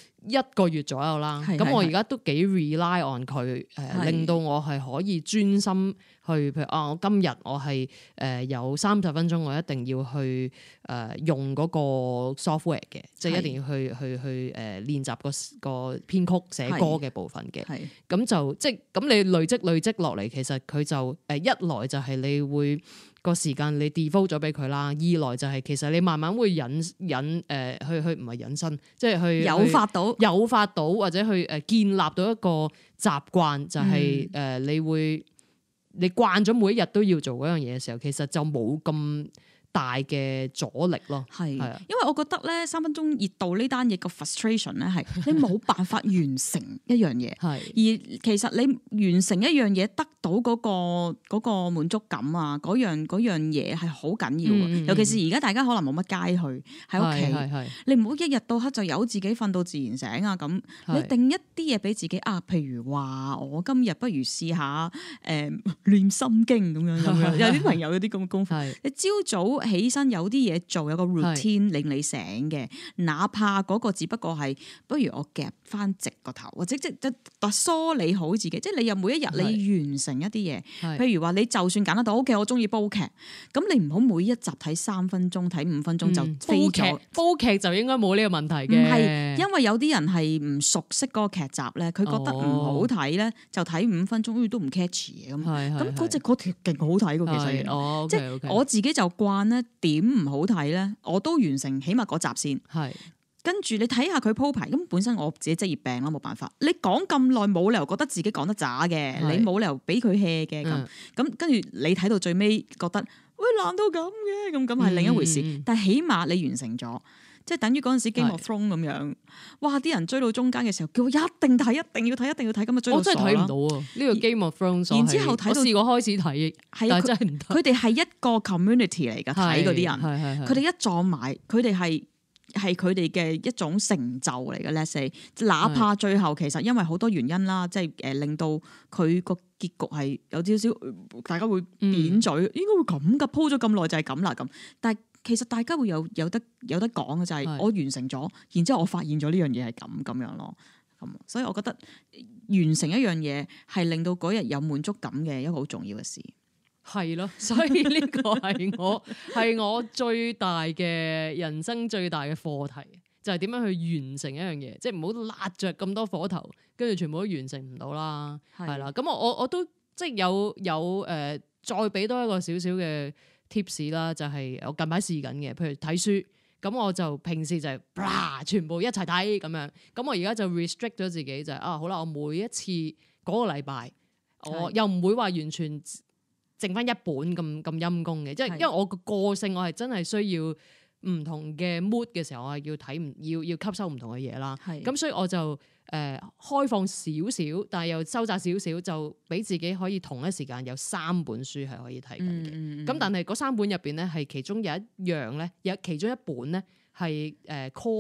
1個月左右啦。咁我而家都幾 rely on 佢，令到我係可以專心去，譬如我今日我係有30分鐘，我一定要去用嗰個 software 嘅，即係一定要去練習個編曲寫歌嘅部分嘅。咁就即係咁你累積落嚟，其實佢就一來就係你會個時間你 default 咗俾佢啦，二來就係其實你慢慢會去唔係引申，即係去誘發到或者去建立到一個習慣，就係你慣咗每一日都要做嗰樣嘢嘅時候，其實就冇咁大嘅阻力咯。係，因為我覺得咧3分鐘熱度呢單嘢個 frustration 咧係你冇辦法完成一樣嘢，而其實你完成一樣嘢得到嗰個滿足感啊，嗰樣嘢係好緊要嘅。尤其是而家大家可能冇乜街去喺屋企，你唔好一日到黑就由自己瞓到自然醒啊咁。你定一啲嘢俾自己啊，譬如話我今日不如試下練心經咁樣，有啲朋友有啲咁嘅功夫。你朝早起身有啲嘢做，有個 routine 令你醒嘅，哪怕嗰個只不過係不如我夾翻直個頭，或者即梳理好自己，即係你又每一日你完成一啲嘢。譬如話你就算揀得到 OK， 我中意煲劇，咁你唔好每一集睇3分鐘，睇5分鐘就飛咗。 煲劇就應該冇呢個問題嘅。 唔係，因為有啲人係唔熟悉嗰個劇集咧，佢覺得唔好睇咧，就睇5分鐘，都唔 catch 嘅咁。咁嗰隻嗰條勁好睇嘅，其實即係我自己就慣咧，點唔好睇咧，我都完成起碼嗰集先。跟住你睇下佢鋪排，咁本身我自己職業病啦，冇辦法。你講咁耐，冇理由覺得自己講得渣嘅，你冇理由俾佢 hea 嘅咁。跟住你睇到最尾覺得，喂爛到咁嘅，咁係另一回事。但係起碼你完成咗，即係等於嗰陣時 Game of Thrones 咁樣。哇！啲人追到中間嘅時候，叫我一定睇，一定要睇，一定要睇，咁啊追到傻啦。我真係睇唔到啊！呢個 Game of Thrones。然之後睇到，我試過開始睇，但係真係唔得。佢哋係一個 community 嚟㗎，睇嗰啲人，佢哋一撞埋，佢哋係佢哋嘅一種成就嚟嘅。Let's say，哪怕最後其實因為好多原因啦，即係令到佢個結局係有少少大家會扁嘴，應該會咁噶，鋪咗咁耐就係咁啦咁。但係其實大家會有得講嘅就係我完成咗，然之後我發現咗呢樣嘢係咁樣咯。咁所以我覺得完成一樣嘢係令到嗰日有滿足感嘅一個好重要嘅事。 係咯，所以呢個係我最大嘅人生最大嘅課題，就係點樣去完成一樣嘢，即係唔好揦着咁多火頭，跟住全部都完成唔到啦。係啦，咁我都即係有再俾多一個少少嘅 tips 啦，就係我近排試緊嘅，譬如睇書，咁我就平時就係全部一齊睇咁樣，咁我而家就 restrict 咗自己就係好啦，我每一次嗰個禮拜，我又唔會話完全剩翻一本咁陰功嘅，即係因為我個性，我係真係需要唔同嘅 mood 嘅時候，我係要睇要吸收唔同嘅嘢啦。咁所以我就開放少少，但係又收窄少少，就俾自己可以同一時間有3本書係可以睇緊嘅。咁但係嗰3本入邊咧，係其中有一樣咧，有其中一本咧係core 嘅，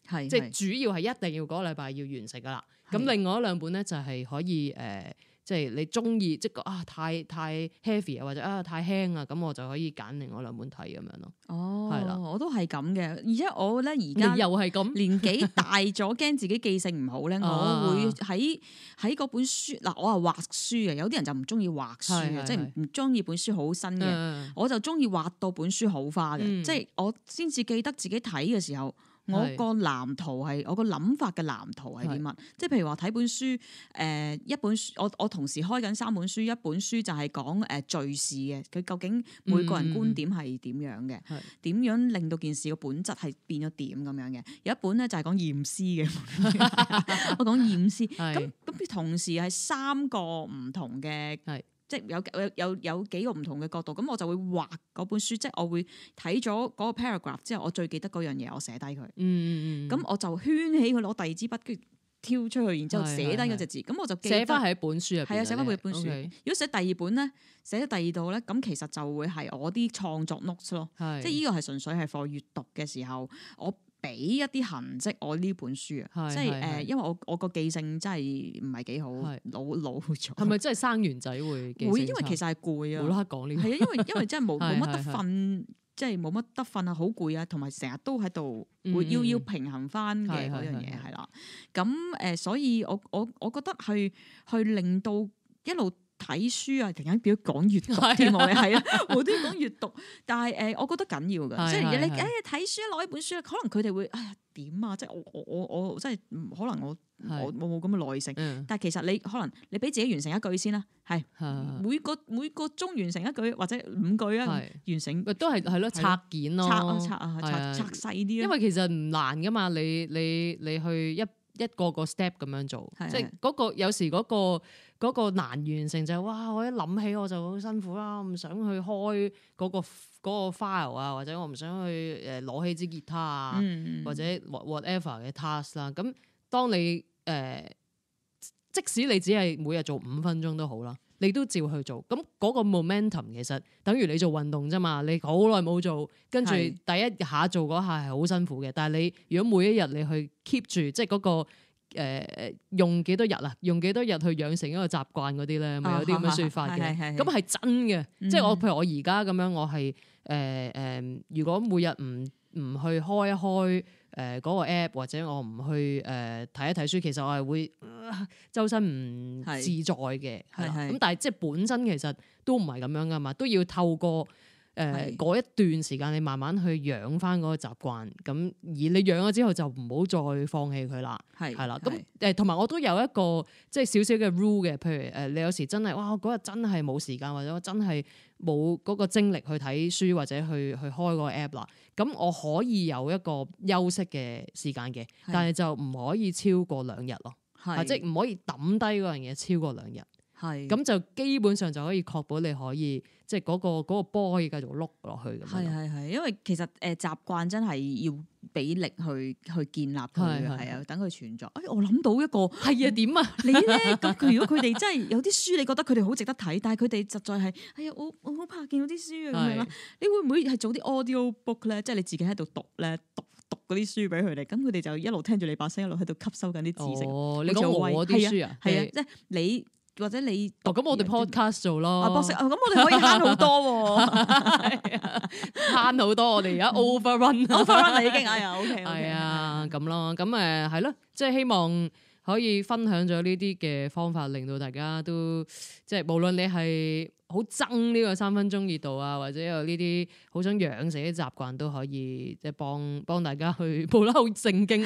即係主要係一定要嗰個禮拜要完成噶啦。咁另外一2本咧就係可以即係你中意即係太 heavy 啊，或者太輕啊，咁我就可以揀另外2本睇咁樣咯。 哦， 係啦， 我都係咁嘅，而且我咧而家又係咁年紀大咗，驚自己記性唔好咧，我會喺嗰本書嗱，我係畫書嘅，有啲人就唔中意畫書嘅，即係唔中意本書好新嘅，我就中意畫到本書好花嘅，即係我先至記得自己睇嘅時候。我個藍圖係我個諗法嘅藍圖係點乜？即係譬如話睇本書，一本書我同時開緊3本書，一本書就係講敘事嘅，佢究竟每個人觀點係點樣嘅，點樣令到件事嘅本質係變咗點咁樣嘅。有一本咧就係講驗屍嘅，我講驗屍，咁同時係3個唔同嘅。即係有幾個唔同嘅角度，咁我就會畫嗰本書，即係我會睇咗嗰個 paragraph 之後，我最記得嗰樣嘢，我寫低佢。咁我就圈起佢，攞第2支筆，跟住挑出去，然之後寫低嗰隻字。咁我就寫翻喺本書入邊。係啊，寫翻佢本書。如果寫第2本咧，寫咗第2度咧，咁其實就會係我啲創作 notes 咯。即係呢個係純粹係 for 閱讀嘅時候，我俾一啲痕跡我呢本書啊，即係因為我個記性真係唔係幾好，老咗。係咪真係生完仔會記性差？ 會，因為其實係攰啊。 冇啦講呢個。係啊，因為真係冇乜得瞓，即係冇乜得瞓啊，好攰啊，同埋成日都喺度會要平衡翻嘅嗰樣嘢係啦。咁所以我覺得去令到一路睇書啊，突然間變咗講閱讀添，我哋係啊，我都要講閱讀，但係我覺覺得緊要㗎，即係你睇書攞一本書，可能佢哋會點啊？即係我真係可能我冇咁嘅耐性，但係其實你可能你俾自己完成一句先啦，係每個鐘完成一句或者5句啊，完成都係咯，拆件咯， 拆細啲， 因為其實唔難㗎嘛，你去一個 step 咁樣做，即係嗰個有時嗰個難完成就係哇！我一諗起我就好辛苦啦，唔想去開嗰個 file 啊，或者我唔想去攞起支吉他啊，或者 whatever 嘅 task 啦。咁當你即使你只係每日做5分鐘都好啦，你都照去做。咁嗰個 momentum 其實等於你做運動啫嘛。你好耐冇做，跟住第一下做嗰下係好辛苦嘅。但係你如果每一日你去 keep 住，即係嗰個用幾多日啊？用幾多日去養成一個習慣嗰啲咧，咪有啲咁嘅説法嘅。咁係真嘅，即係我譬如我而家咁樣，我係如果每日唔去開一開嗰個 app， 或者我唔去睇一睇書，其實我係會周身唔自在嘅。咁但係即係本身其實都唔係咁樣噶嘛，都要透過嗰一段時間，你慢慢去養翻嗰個習慣。咁而你養咗之後，就唔好再放棄佢啦。係啦，咁同埋我都有一個即係少少嘅 rule 嘅，譬如你有時真係哇，嗰日真係冇時間，或者我真係冇嗰個精力去睇書或者去開嗰個 app 啦。咁我可以有一個休息嘅時間嘅，但係就唔可以超過2日咯。即係唔可以抌低嗰樣嘢超過2日。咁就基本上就可以確保你可以即係嗰個波可以繼續碌落去咁樣。 係，因為其實習慣真係要俾力去建立佢嘅，係啊，等佢存在。我諗到一個係啊，點啊？ 你咧咁如果佢哋真係有啲書，你覺得佢哋好值得睇，但係佢哋實在係我好怕見到啲書啊咁樣啦。你會唔會係做啲 audio book 咧？即係你自己喺度讀咧，讀嗰啲書俾佢哋，咁佢哋就一路聽住你把聲，一路喺度吸收緊啲知識。 你講我啲書啊？ 係啊，即係你。或者你咁我哋 podcast 做咯， 博士咁我哋可以慳好多， 慳好多。我哋而家 overrun 已經OK， 係啊咁咯，咁係咯，即係希望可以分享咗呢啲嘅方法，令到大家都即係無論你係好憎呢個3分鐘熱度啊，或者有呢啲好想養成啲習慣，都可以即係幫大家去報得好正經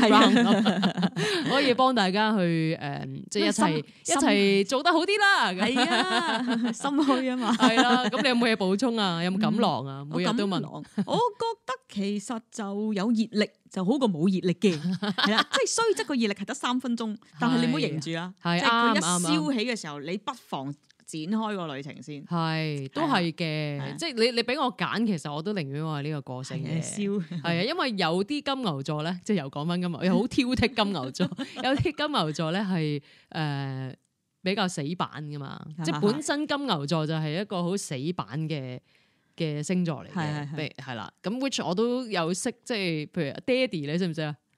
round，可以幫大家去即係一齊做得好啲啦。 係啊，心虛啊嘛。 係啦，咁你有冇嘢補充啊？有冇錦囊啊？每日都問。 我覺得其實就有熱力就好過冇熱力嘅，係啦，即係雖則個熱力係得3分鐘，但係你唔好認住啦。即係佢一燒起嘅時候，你不妨展開個旅程先， 係都係嘅，即係你俾我揀，其實我都寧願我係呢個個性嘅，係啊，因為有啲金牛座咧，即係又講翻金牛，又好挑剔金牛座，有啲金牛座咧係比較死板噶嘛，即係本身金牛座就係一個好死板嘅星座嚟嘅，係啦，咁 which 我都有識，即係譬如爹哋你識唔識啊？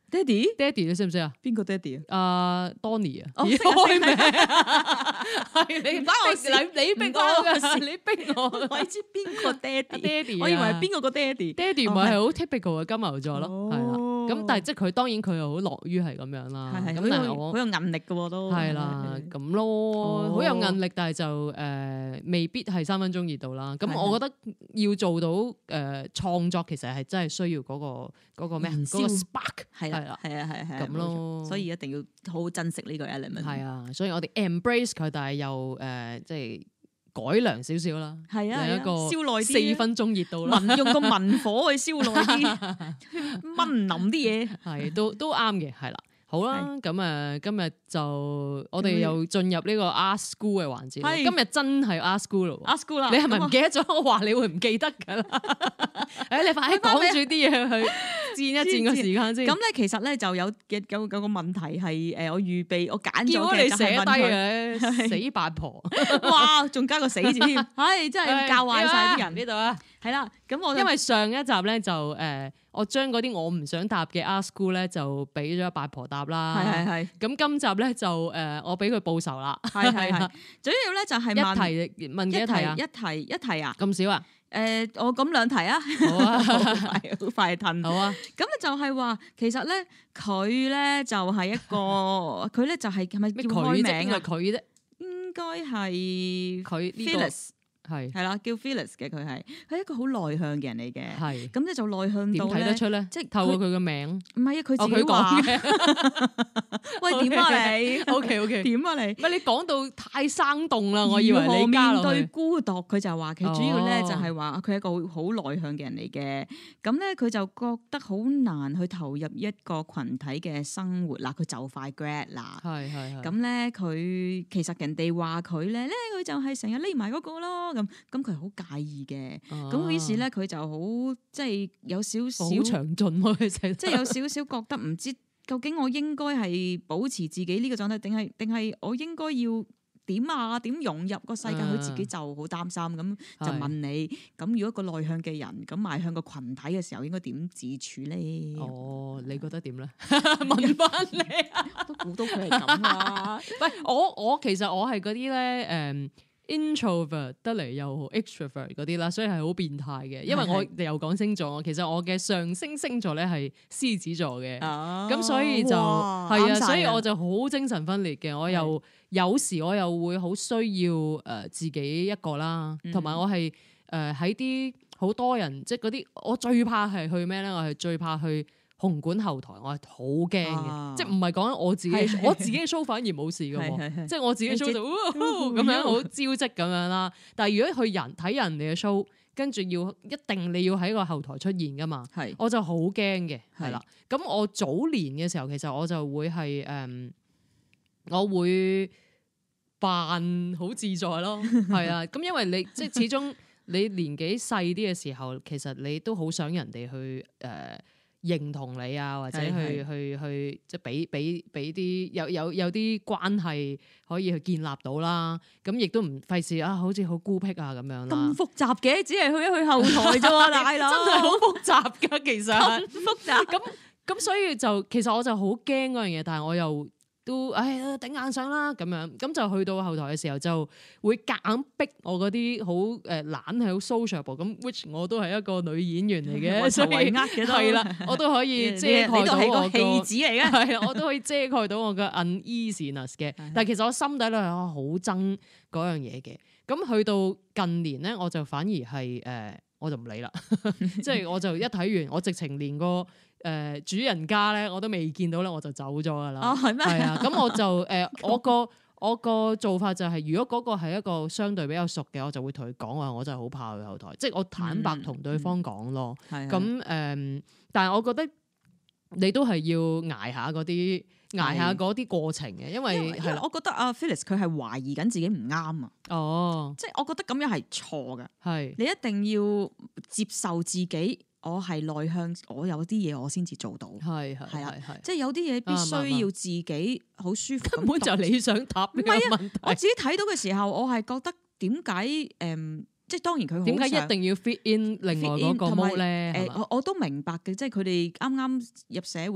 爹哋你識唔識啊？ 邊個爹哋啊？ 阿 Donny 啊， 識開名係你唔關我事你逼我嘅，你逼我， 我知邊個爹哋？ 爹哋， 我以為係邊個爹哋？ 爹哋咪係好 typical 嘅金牛座咯，係啦。咁但係即係佢當然佢又好樂於係咁樣啦。咁但係我好有韌力嘅喎都。 係啦，咁咯，好有韌力，但係就未必係3分鐘熱度啦。咁我覺得要做到創作，其實係真係需要嗰個咩嗰個 spark 係啦，咁咯。 所以一定要好好珍惜呢個 element。 係啊，所以我哋 embrace 佢，但係又即係改良少少啦。係啊，一個燒耐啲，4 分鐘熱度啦， 用個文火去燒耐啲，燜腍啲嘢， 係都啱嘅，係啦。好啦，咁今日就我哋又進入呢個 Ask School 嘅環節。今日真係 Ask School 咯，Ask School 啦。你係咪唔記得咗？我話你會唔記得㗎啦？你快啲講住啲嘢去佔一佔個時間先。 咁咧，其實咧就有個問題係我預備我揀咗叫你寫低嘅死八婆。 哇！仲加個死字添，真係教壞晒啲人呢度啊！ 係啦，咁我因為上一集咧就我將嗰啲我唔想答嘅 Ask School 咧就俾咗八婆答啦。 係。 咁今集咧就我俾佢報仇啦。係。 主要咧就係問幾多題啊？ 一題啊？ 咁少啊？ 我咁2題啊。好啊，好快褪。好啊。咁咧就係話，其實咧佢咧就係一個佢咧就係咪叫開名啊？ 佢啫， 應該係佢呢個。係啦，叫 Phyllis 嘅佢係一個好內向嘅人嚟嘅。 係咁咧就內向到睇得出咧，即係透過佢嘅名。 唔係啊，佢自己講嘅。喂，點啊你 ？OK， 點啊你？ 唔係你講到太生動啦，我以為你加落去。 面對孤獨，佢就話佢主要咧就係話佢係一個好內向嘅人嚟嘅。咁咧佢就覺得好難去投入一個群體嘅生活啦。佢就快 grad 啦。係。咁咧佢其實人哋話佢咧佢就係成日匿埋嗰個咯。咁佢好介意嘅，咁於是咧佢就好即係有少少好詳盡咯， 即係有少少覺得唔知究竟我應該係保持自己呢個狀態，定係我應該要點融入個世界？佢自己就好擔心，咁就問你，咁如果個內向嘅人咁邁向個群體嘅時候，應該點自處咧？ 你覺得點咧？問翻你， 都估到佢係咁啊！ 喂，我其實我係嗰啲咧introvert 得嚟又 extrovert 嗰啲啦，所以係好變態嘅。因為我哋又講星座，其實我嘅上升星座咧係獅子座嘅，咁所以就係啊，所以我就好精神分裂嘅。我又有時我又會好需要自己一個啦，同埋我係喺啲好多人，即係嗰啲我最怕係去咩咧？我係最怕去紅館後台，我係好驚嘅，即係唔係講我自己，我自己嘅 show 反而冇事嘅喎，即係我自己嘅 show 就咁樣好招積咁樣啦。但係如果去睇人哋嘅 show，跟住一定你要喺個後台出現噶嘛，我就好驚嘅，係啦。咁我早年嘅時候，其實我就會係我會扮好自在咯，係啊。咁因為你即係始終你年紀細啲嘅時候，其實你都好想人哋去認同你啊，或者去即係俾啲有啲關係可以去建立到啦。咁亦都唔費事啊，好似好孤僻啊咁樣啦。 咁複雜嘅，只係去一去後台啫喎，大佬真係好複雜噶，其實咁複雜。 咁所以就其實我就好驚嗰樣嘢，但係我又都頂硬上啦咁樣。咁就去到後台嘅時候，就會夾硬逼我嗰啲好懶係好 sociable 咁 which 我都係一個女演員嚟嘅，所以係啦，我都可以遮蓋到我個戲子嚟嘅， 係我都可以遮蓋到我嘅 uneasiness 嘅。但係其實我心底裏係好憎嗰樣嘢嘅。咁去到近年咧，我就反而係我就唔理啦，即係我就一睇完，我直情連個主人家咧我都未見到咧，我就走咗噶啦。 係咩？ 係啊，咁我就我個做法就係，如果嗰個係一個相對比較熟嘅，我就會同佢講話，我真係好怕去後台，即係我坦白同對方講咯。咁但係我覺得你都係要捱下嗰啲過程嘅，因為係啦， 我覺得阿 Phyllis 佢係懷疑緊自己唔啱啊。即係我覺得咁樣係錯㗎。係你一定要接受自己。我係內向，我有啲嘢我先至做到。係啊，即係有啲嘢必須要自己好舒服。 根本就你想答呢個問題。 我自己睇到嘅時候，我係覺得點解即係當然佢點解一定要 fit in 另外嗰個 mode 咧？ 我都明白嘅，即係佢哋啱啱入社會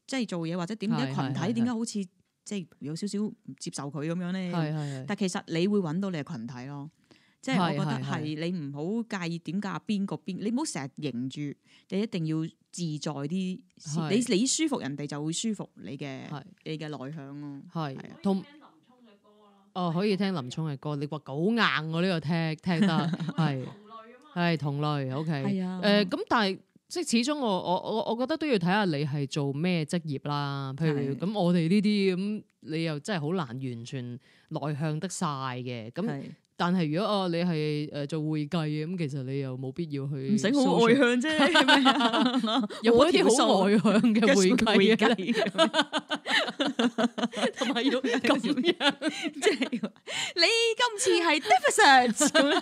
即係做嘢或者點解群體點解好似即係有少少唔接受佢咁樣咧？但其實你會揾到你嘅群體咯。即係我覺得係你唔好介意點解邊個邊，你唔好成日迎住，你一定要自在啲。你舒服，人哋就會舒服你嘅內向咯。係同可以聽林聰嘅歌。你話好硬喎，呢個聽得係同類 OK。咁但係即係始終我覺得都要睇下你係做咩職業啦。譬如咁我哋呢啲咁，你又真係好難完全內向得晒嘅咁。但係如果你係做會計嘅咁，其實你又冇必要去唔使好外向啫， 有冇一啲好外向嘅會計同埋要咁樣， 即係你今次係 deficit 咁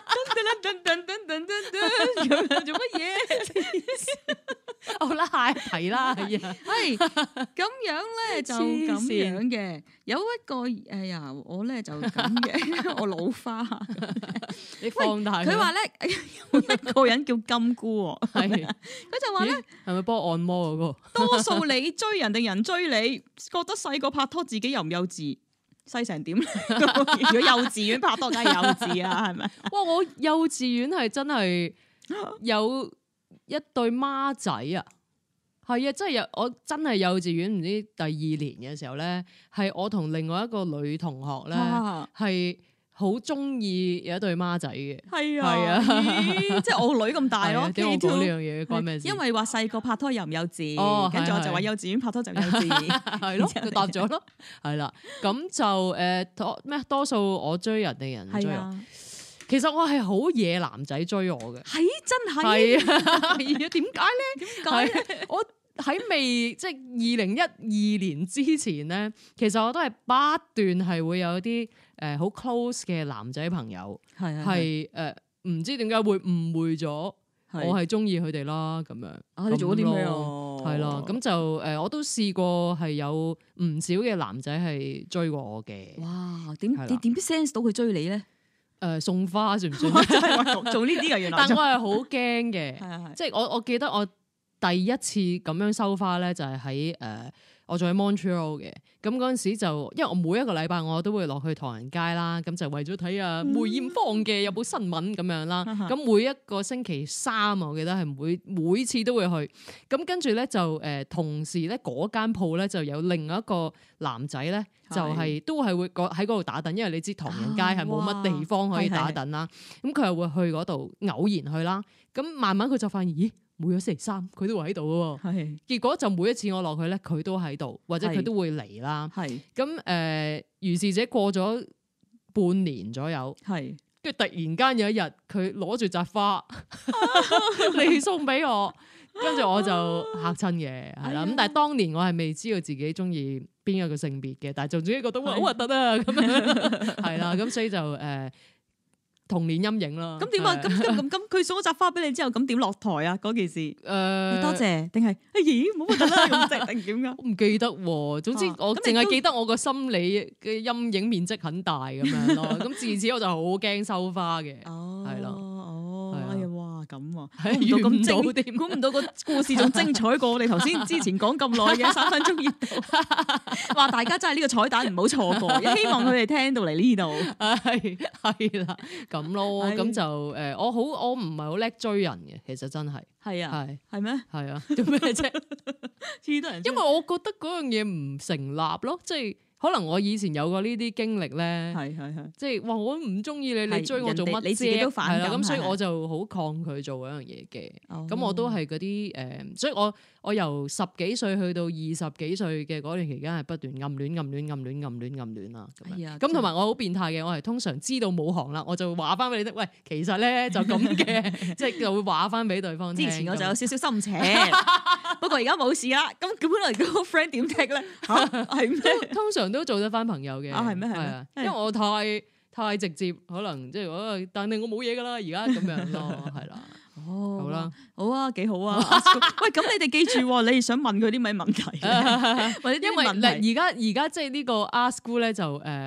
樣做乜嘢？ 好啦，下一題啦，係咁樣咧就咁樣嘅。有一個我咧就咁嘅，我老花。 你放大佢話咧，有一個人叫金姑，佢就話咧， 係咪幫我按摩嗰個？ 多數你追人定人追你？覺得細個拍拖自己又唔幼稚，細成點？如果幼稚園拍拖梗係幼稚啊，係咪？ 哇！我幼稚園係真係有一對孖仔啊！係啊，真係我真係幼稚園唔知第2年嘅時候咧，係我同另外一個女同學咧係好中意有一對孖仔嘅。係啊， 即係我個女咁大咯。 點解我講呢樣嘢關咩事？ 因為話細個拍拖又唔幼稚，跟住我就話幼稚園拍拖就幼稚， 係咯，就答咗咯。係啦，咁就多數我追人定人追我？其實我係好野男仔追我嘅， 係真係係啊？點解咧？我喺未即係2012年之前咧，其實我都係不斷係會有啲好 close 嘅男仔朋友，係唔知點解會誤會咗我係中意佢哋啦咁樣。 你做咗啲咩啊？ 係咯，咁就我都試過係有唔少嘅男仔係追過我嘅。 哇！你點 sense 到佢追你咧？ 送花算唔算？ 做呢啲嘅原來， 但我係好驚嘅，即係我記得我第一次咁樣收花咧，就係喺我仲喺 Montreal 嘅。咁嗰陣時就，因為我每一個禮拜我都會落去唐人街啦，咁就為咗睇下梅艷芳嘅有冇新聞咁樣啦。咁每一個星期三我記得係每次都會去。咁跟住咧就同時咧嗰間鋪咧就有另外一個男仔咧，就係都係會喺嗰度打躉，因為你知唐人街係冇乜地方可以打躉啦。咁佢又會去嗰度偶然去啦。咁慢慢佢就發現，咦？每個星期三佢都會喺度喎，結果就每一次我落去咧，佢都喺度，或者佢都會嚟啦。咁如是者過咗半年左右，跟住突然間有一日，佢攞住紮花嚟送俾我，跟住我就嚇親嘅，係啦。咁但係當年我係未知道自己中意邊一個性別嘅，但係就總之覺得好核突啊咁樣，係啦。咁所以就童年陰影啦。 咁點啊？咁佢送咗紮花俾你之後，咁點落台啊？嗰件事多謝定係咦冇乜得啦咁定點噶？ 我唔記得喎。總之我淨係記得我個心理嘅陰影面積很大咁樣咯。咁自此我就好驚收花嘅。係咯。 哎呀哇咁啊！ 估唔到個故事仲精彩過我哋頭先之前講咁耐嘅3分鐘熱度。話大家真係呢個彩蛋唔好錯過，希望佢哋聽到嚟呢度。 係啦。咁咯，咁就我唔係好叻追人嘅，其實真係係咩？ 係啊，做咩啫？ 黐得人， 因為我覺得嗰樣嘢唔成立咯，即係可能我以前有過呢啲經歷咧，即係話我唔中意你，你追我做乜啫？ 你自己都反感， 咁所以我就好抗拒做嗰樣嘢嘅。咁我都係嗰啲所以我由10幾歲去到20幾歲嘅嗰段期間係不斷暗戀啦。咁同埋我好變態嘅，我係通常知道冇行啦，我就話翻俾你聽，喂，其實咧就咁嘅，即係就會話翻俾對方聽。 之前我就有少少心邪，不過而家冇事啦。咁本來嗰個 friend 點踢咧？係咩？ 通常都做得翻朋友嘅。 係咩？係啊，因為我太直接，可能即係但係我冇嘢噶啦，而家咁樣咯，係啦。好啦， 好啊，幾好啊！喂，咁你哋記住，你哋想問佢啲咩問題？或者因為而家即係呢個 ASKGOO咧就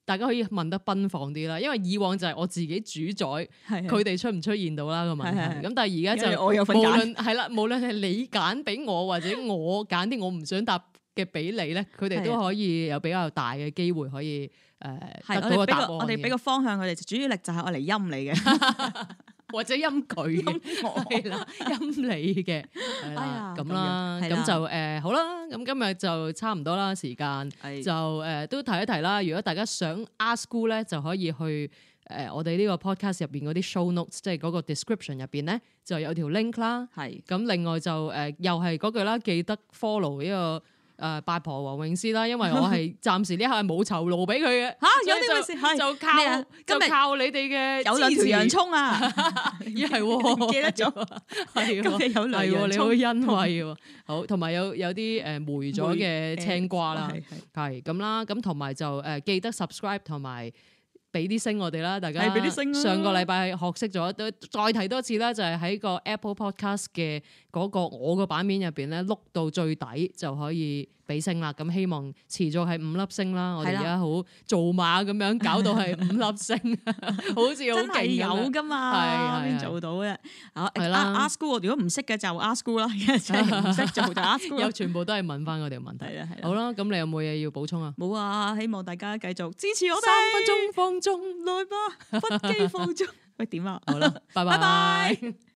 大家可以問得奔放啲啦，因為以往就係我自己主宰佢哋出唔出現到啦個問題。咁但係而家就我有份揀， 係啦，無論係你揀俾我或者我揀啲我唔想答嘅俾你咧，佢哋都可以有比較大嘅機會可以得到個答案。 我哋俾個方向佢哋，主要力就係我嚟陰你嘅。 或者陰佢嘅，係啦，陰你嘅，係啦，咁啦，咁就好啦，咁今日就差唔多啦，時間就都提一提啦。如果大家想 ASKGOO 咧，就可以去我哋呢個 podcast 入邊嗰啲 show notes，即係嗰個 description 入邊咧，就有條 link 啦。係，咁另外就又係嗰句啦，記得 follow 呢個。八婆黃詠詩啦，因為我係暫時呢刻係冇酬勞俾佢嘅嚇， 有啲咩事就靠你哋嘅有兩條洋葱啊， 咦係喎， 記得咗， 係今日有兩洋葱， 你好恩惠喎，好，同埋有啲梅咗嘅青瓜啦，係咁啦，咁同埋就記得 subscribe 同埋。俾啲星我哋啦，大家俾啲星。上個禮拜學識咗，都再提多次啦，就係喺個 Apple Podcast 嘅嗰個我個版面入邊咧，碌到最底就可以俾星啦。咁希望持續係5粒星啦。我哋而家好做馬咁樣搞到係5粒星，好似好勁有噶嘛，邊做到嘅？係啦，ASKGOO，如果唔識嘅就 ASKGOO 啦，唔識做就 ASKGOO。 有全部都係問翻我哋問題。好啦，咁你有冇嘢要補充啊？ 冇啊，希望大家繼續支持我哋。 3分鐘放縱來吧，不羈放縱。喂，點啊？ 好啦，拜拜。